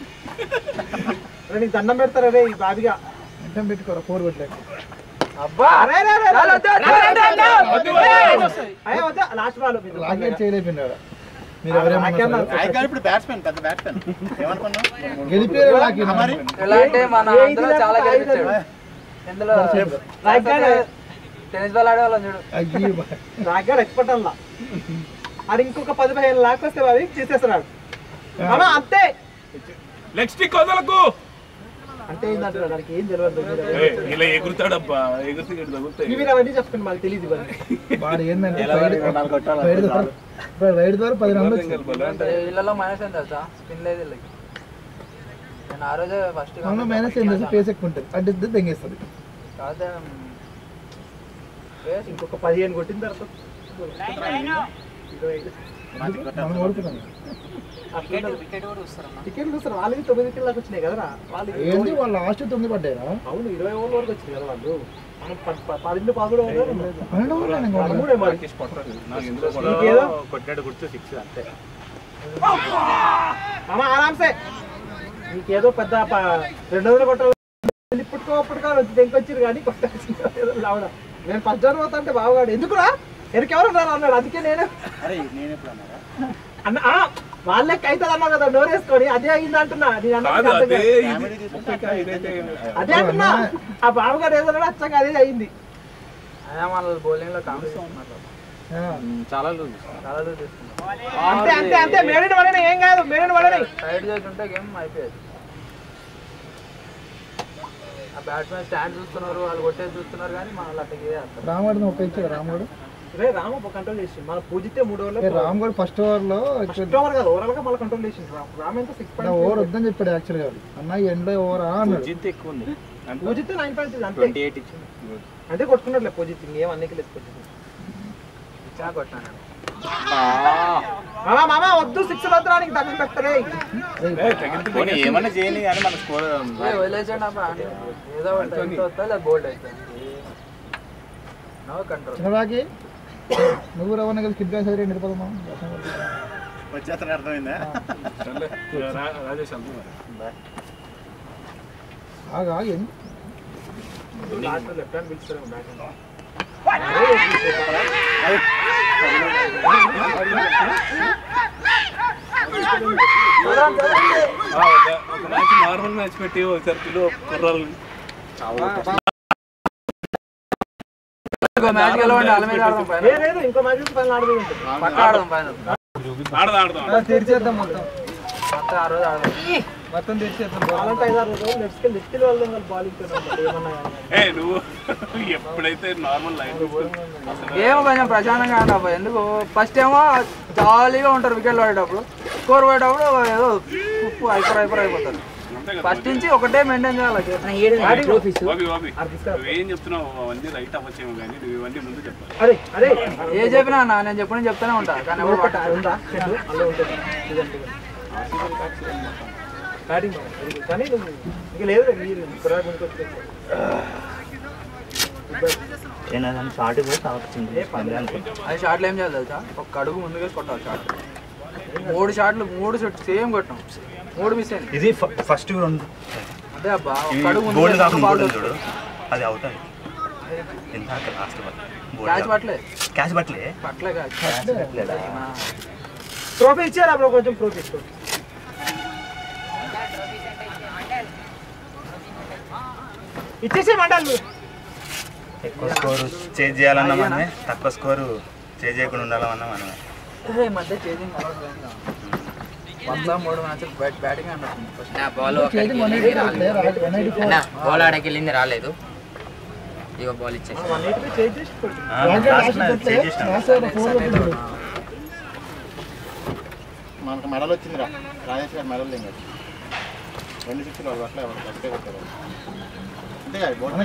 నీకు దండం పెడతారు అదే ఈ బాబిగా అడ్డం పెట్టుకోరా ఫోర్ కొట్టలేక అబ్బా అరే రే రే చాలు, వద్దు, వద్దు, వద్దు, వద్దు. అయ్యో వద్దా లాస్ట్ బాల్ లాగేట్ చేయలేకపోయినాడు. మీరు ఎవరేమన్నా ఇప్పుడు బ్యాట్స్మెన్ పెద్ద బ్యాట్స్మెన్ ఏమనుకున్నావు గెలిపారు లాకి మరి ఎలా అంటే మన అందులో చాలా గెలిపించాడు. ఇందులో టెన్నిస్ బాల్ ఆడే వాళ్ళని చూడు. అయ్యి రాగాడు ఎక్స్పర్ట్ అలా అది ఇంకొక పది పదిహేను లాక్ వస్తే అది చేసేస్తున్నాడు అమ్మా అంతే. లెగ్ స్టిక్ వదలకు అంటే ఏంటంటే దానికి ఏం తెలియదు ఇలా ఎగురుతాడబ్బా ఎగురుతూ తగులుతాయి ఇవి అవన్నీ చెప్పండి మాకు తెలియదు ఇవన్నీ వాడు ఏంటంటే రైడ్ ద్వారా పది రన్లు ఇళ్ళలో మైనస్ ఏం తెలుసా స్పిన్ లేదు వీళ్ళకి నేను ఆ రోజే ఫస్ట్ మైనస్ ఏం తెలుసు ఫేస్ ఎక్కువ ఉంటుంది అంటే తెంగేస్తుంది కాదే ఇంకొక పదిహేను కొట్టిన తర్వాత మనం ఓడుతున్నాం టికెట్లు చూస్తారు వాళ్ళకి తొమ్మిది వికెట్ దాకా వచ్చినాయి కదరా వాళ్ళు ఏంటి వాళ్ళు లాస్ట్ తొమ్మిది పడ్డారా అవును ఇరవై ఓవర్ల వరకు వచ్చింది కదా వాళ్ళు మనం పన్నెండు పదమూడు పన్నెండు ఓవర్లు పదమూడే మరి కొట్టాడు గుర్తు సిక్స్ అంతే అమ్మ ఆరామ్సే నీకేదో పెద్ద రెండు వందలు కొట్టాలి ఇప్పటికో అప్పటికో తెంకొచ్చారు కానీ కొట్టాల్సింది లావడ నేను ఫస్ట్ జన్ పోతా అంటే బావగాడు ఎందుకురా ఎనకెవరు ఉన్నారు అన్నాడు అందుకే నేను అన్న వాళ్ళకి అవుతుంది అన్నావు కదా నోరేసుకొని అదే అయింది అంటున్నా అదే అంటున్నా ఆ బావగాడు ఏదో వచ్చాక అదే అయింది మన బౌలింగ్ లో కాంపిటీషన్ చాలా చాలా అంతే అంతే అంతే మేడిని పడని ఏం కాదు మేడిని పడని సైడ్ చేస్తుంటే గేమ్ అయిపోయేది ఆ బ్యాట్స్మెన్ స్టాండ్ చూస్తున్నారు వాళ్ళు కొట్టేది చూస్తున్నారు కానీ మన అట్టకి రామగఢ్ ఒక్క ఇచ్చాడు రామగఢ్ రే రామ కంట్రోల్ చేసి మన పూజితే మూడు ఓవర్లో రామగఢ్ ఫస్ట్ ఓవర్ లో ఫస్ట్ ఓవర్ కాదు ఓవరాల్ గా మళ్ళీ కంట్రోల్ చేసింది రామ ఎంత సిక్స్ పాయింట్ ఓవర్ వద్దని చెప్పాడు యాక్చువల్ గా అన్న ఎండ్ ఓవర్ అన్నాడు ఎక్కువ ఉంది పూజితే నైన్ పాయింట్ అంతే అంతే కొట్టుకున్నట్లే పూజిత్ ఇంకేం అన్నికి లేదు పూజిత్ ఇచ్చా కొట్టాను మామా మామా వద్దు సిక్స్ వద్దరానికి దగ్గర పెట్టరే ఏమన్నా చేయని కానీ మన స్కోర్ వదిలేసాడు ఏదో వస్తా లేదా బోల్డ్ అవుతుంది నో కంట్రోల్ చిన్నదాకి నువ్వు రవాణా కలిసి కిడ్ సైడ్ నిలబడమా వచ్చేస్తాను అర్థమైందా రాజేష్ ఆగా ఏంది లెఫ్ట్ హ్యాండ్ పిలుస్తారు బ్యాట్ నార్మల్ మ్యాచ్ పెట్టి ఒకసారి కిలో కుర్రాలు మ్యాచ్ గెలవండి వాళ్ళ మీద ఆడదాం పైన లేదు ఇంకో మ్యాచ్ పైన ఆడదు పక్క ఆడదాం పైన ఆడదాం ఆడదాం తెరిచేద్దాం మొత్తం మొత్తం ఆ రోజు ఆడదాం మొత్తం తెరిచేద్దాం వాళ్ళంటే ఐదారు రోజులు నెక్స్ట్ నెక్స్ట్ వాళ్ళు బాలింగ్ ఏమన్నా ఏ నువ్వు ఎప్పుడైతే నార్మల్ లైన్ ఏమో కొంచెం ప్రశాంతంగా ఆడబ్బా ఎందుకు ఫస్ట్ ఏమో జాలీగా ఉంటారు వికెట్లు పడేటప్పుడు స్కోర్ పడేటప్పుడు ఏదో ఉప్పు అయిపోయి అయిపోయి అయిపోతారు ఫస్ట్ నుంచి ఒకటే మెయింటైన్ చేయాలి ఏం చెప్తున్నావు అవన్నీ రైట్ అవ్వచ్చేమో కానీ నువ్వు ఇవన్నీ ముందు చెప్పాలి అరే అరే ఏ చెప్పినా అన్న నేను చెప్పిన చెప్తానే ఉంటా కానీ ఎవరు ఒకటి ఉందా షెడ్ అందులో ఉంటుంది బ్యాటింగ్ కానీ నువ్వు ఇక లేదు మీరు కుర్రాడు ముందుకు వచ్చి షార్ట్ కూడా వచ్చింది అది షాట్లు ఏం చేయాలి తెలుసా ఒక అడుగు ముందుగా కొట్టాలి షాట్ మూడు షాట్లు మూడు షాట్ సేమ్ కొట్టాం మూడు మిస్ అయింది ఇది ఫస్ట్ రెండు అదే అబ్బా ఒక అడుగు గోల్డ్ ముందు కాకుండా చూడు అది అవుతుంది ఎంత లాస్ట్ క్యాచ్ పట్టలే క్యాచ్ పట్టలే పట్టలే క్యాచ్ ట్రోఫీ ఇచ్చారు అప్పుడు కొంచెం ట్రోఫీ ఇచ్చేసే మండాలి ఎక్కువ స్కోర్ చేంజ్ చేయాలన్నా మనమే తక్కువ స్కోరు చేంజ్ చేయకుండా ఉండాలన్నా మనమే ఈ మధ్య చేంజింగ్ వంద మూడు మ్యాచ్లు బ్యాటింగ్ అన్నట్టుంది ఫస్ట్ నా బాల్ బాల్ ఆడకెళ్ళింది రాలేదు ఇక బాల్ ఇచ్చేసి వన్ ఎయిటీ చేసి మనకు మెడల్ వచ్చిందిరా రాజేష్ గారు మెడల్ లేదు రెండు సిక్స్లు వాళ్ళు అట్లా ఒకటే కొట్టారు అంతే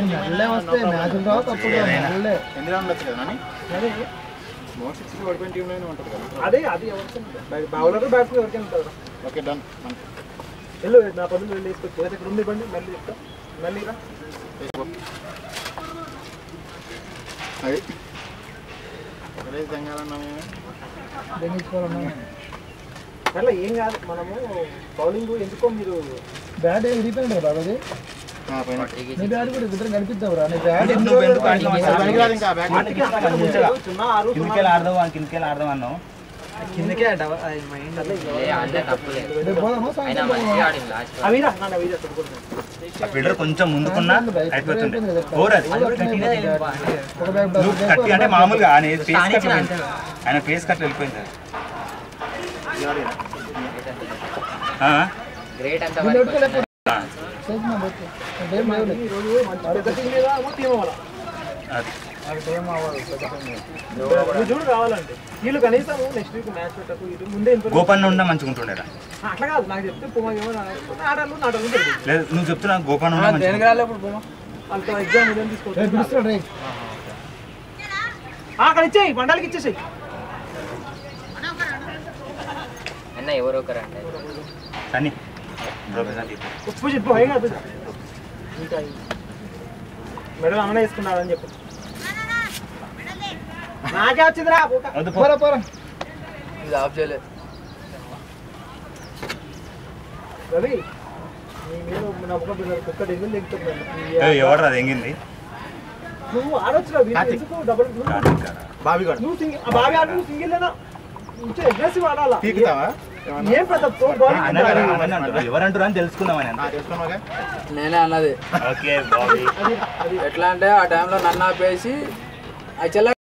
ఎన్ని రౌండ్లు వచ్చి కదా నాని మోస్ట్ సిక్స్ ఓడిపోయిన టీంలోనే ఉంటుంది కదా అదే అది ఎవరికి బౌలర్ బ్యాట్స్మెన్ ఎవరికైనా ఉంటుంది ఓకే డన్ వెళ్ళు నా పనులు వెళ్ళి వేసుకొచ్చి ఇక్కడ ఉంది బండి మళ్ళీ చెప్తా మళ్ళీ రా అది తెంగాలన్నా అట్లా ఏం కాదు మనము బౌలింగ్ ఎందుకో మీరు బ్యాట్ ఏం రీపెండ్ కదా అది నీ బ్యాట్ కూడా ఇద్దరు కనిపిద్దాం రా నీ బ్యాట్ కిందకెళ్ళి ఆడదాం కిందకెళ్ళి ఆడదాం అన్నావు కిందకే అంటావా అంటే తప్పలేదు అయినా మంచిగా ఆడింది లాస్ట్ అవిరా నాన్న అవిరా ఫీల్డర్ కొంచెం ముందుకున్నా అయిపోతుంది ఓవర్ అది ఒక బ్యాట్ నువ్వు కట్టి అంటే మామూలుగా ఆయన ఫేస్ కట్ ఆయన ఫేస్ కట్ వెళ్ళిపోయింది గ్రేట్ అంత ఎక్సైజ్ నా బట్టి అంటే ఏం లేవు ఈరోజు మంచి పెద్ద టీం మీద టీం అవ్వాలి అది ఏం అవ్వదు పెద్ద పని. నువ్వు చూడు కావాలంటే వీళ్ళు కనీసం నెక్స్ట్ వీక్ మ్యాచ్ పెట్టకు ఇది ముందే information- గోపన్న ఉండ మంచిగా ఉంటుండేరా. అట్లా కాదు నాకు చెప్తే పొమ్మేమో నాటలు నాటలు ఉంటుంది లేదు నువ్వు చెప్తున్నా గోపన్న ఉండ మంచిగా దేనికి రాలే ఇప్పుడు బొమ్మ వాళ్ళతో ఎగ్జామ్ ఉదయం రేపు తీసుకోవచ్చు పిలుస్తాడు రే. అక్కడ ఇచ్చేయి బండాలకి ఇచ్చేసేయి అన్న ఎవరో ఒకరు అంటే సన్నీ ప్రొఫెసర్ ఉప్పు చెప్పు ఏం కాదు ఇంకా మెడల్ అన్న వేసుకున్నాడని చెప్పు నాకే వచ్చిందిరా వద్దు పో. పోరా పోరా ఇది ఆఫ్ చేయలేదు రవి నీ మీద నా ఒక కుక్క డెగ్గులు దిగుతున్నాను ఏయ్, ఎవరు అది ఎంగింది నువ్వు ఆడొచ్చు రవి ఎందుకు డబుల్ బావి కూడా నువ్వు సింగిల్ ఆ బావి ఆడు నువ్వు సింగిల్ లేనా కొంచెం అగ్రెసివ్ ఆడాలా పీకుతావా ఏం పెద్ద తో బాల్ ఎవరంటారు అని తెలుసుకుందామని అంతే. తెలుసుకున్నాగా నేనే అన్నది ఓకే బాబీ అది అది ఎట్లా అంటే ఆ టైంలో నన్ను ఆపేసి యాక్చువల్గా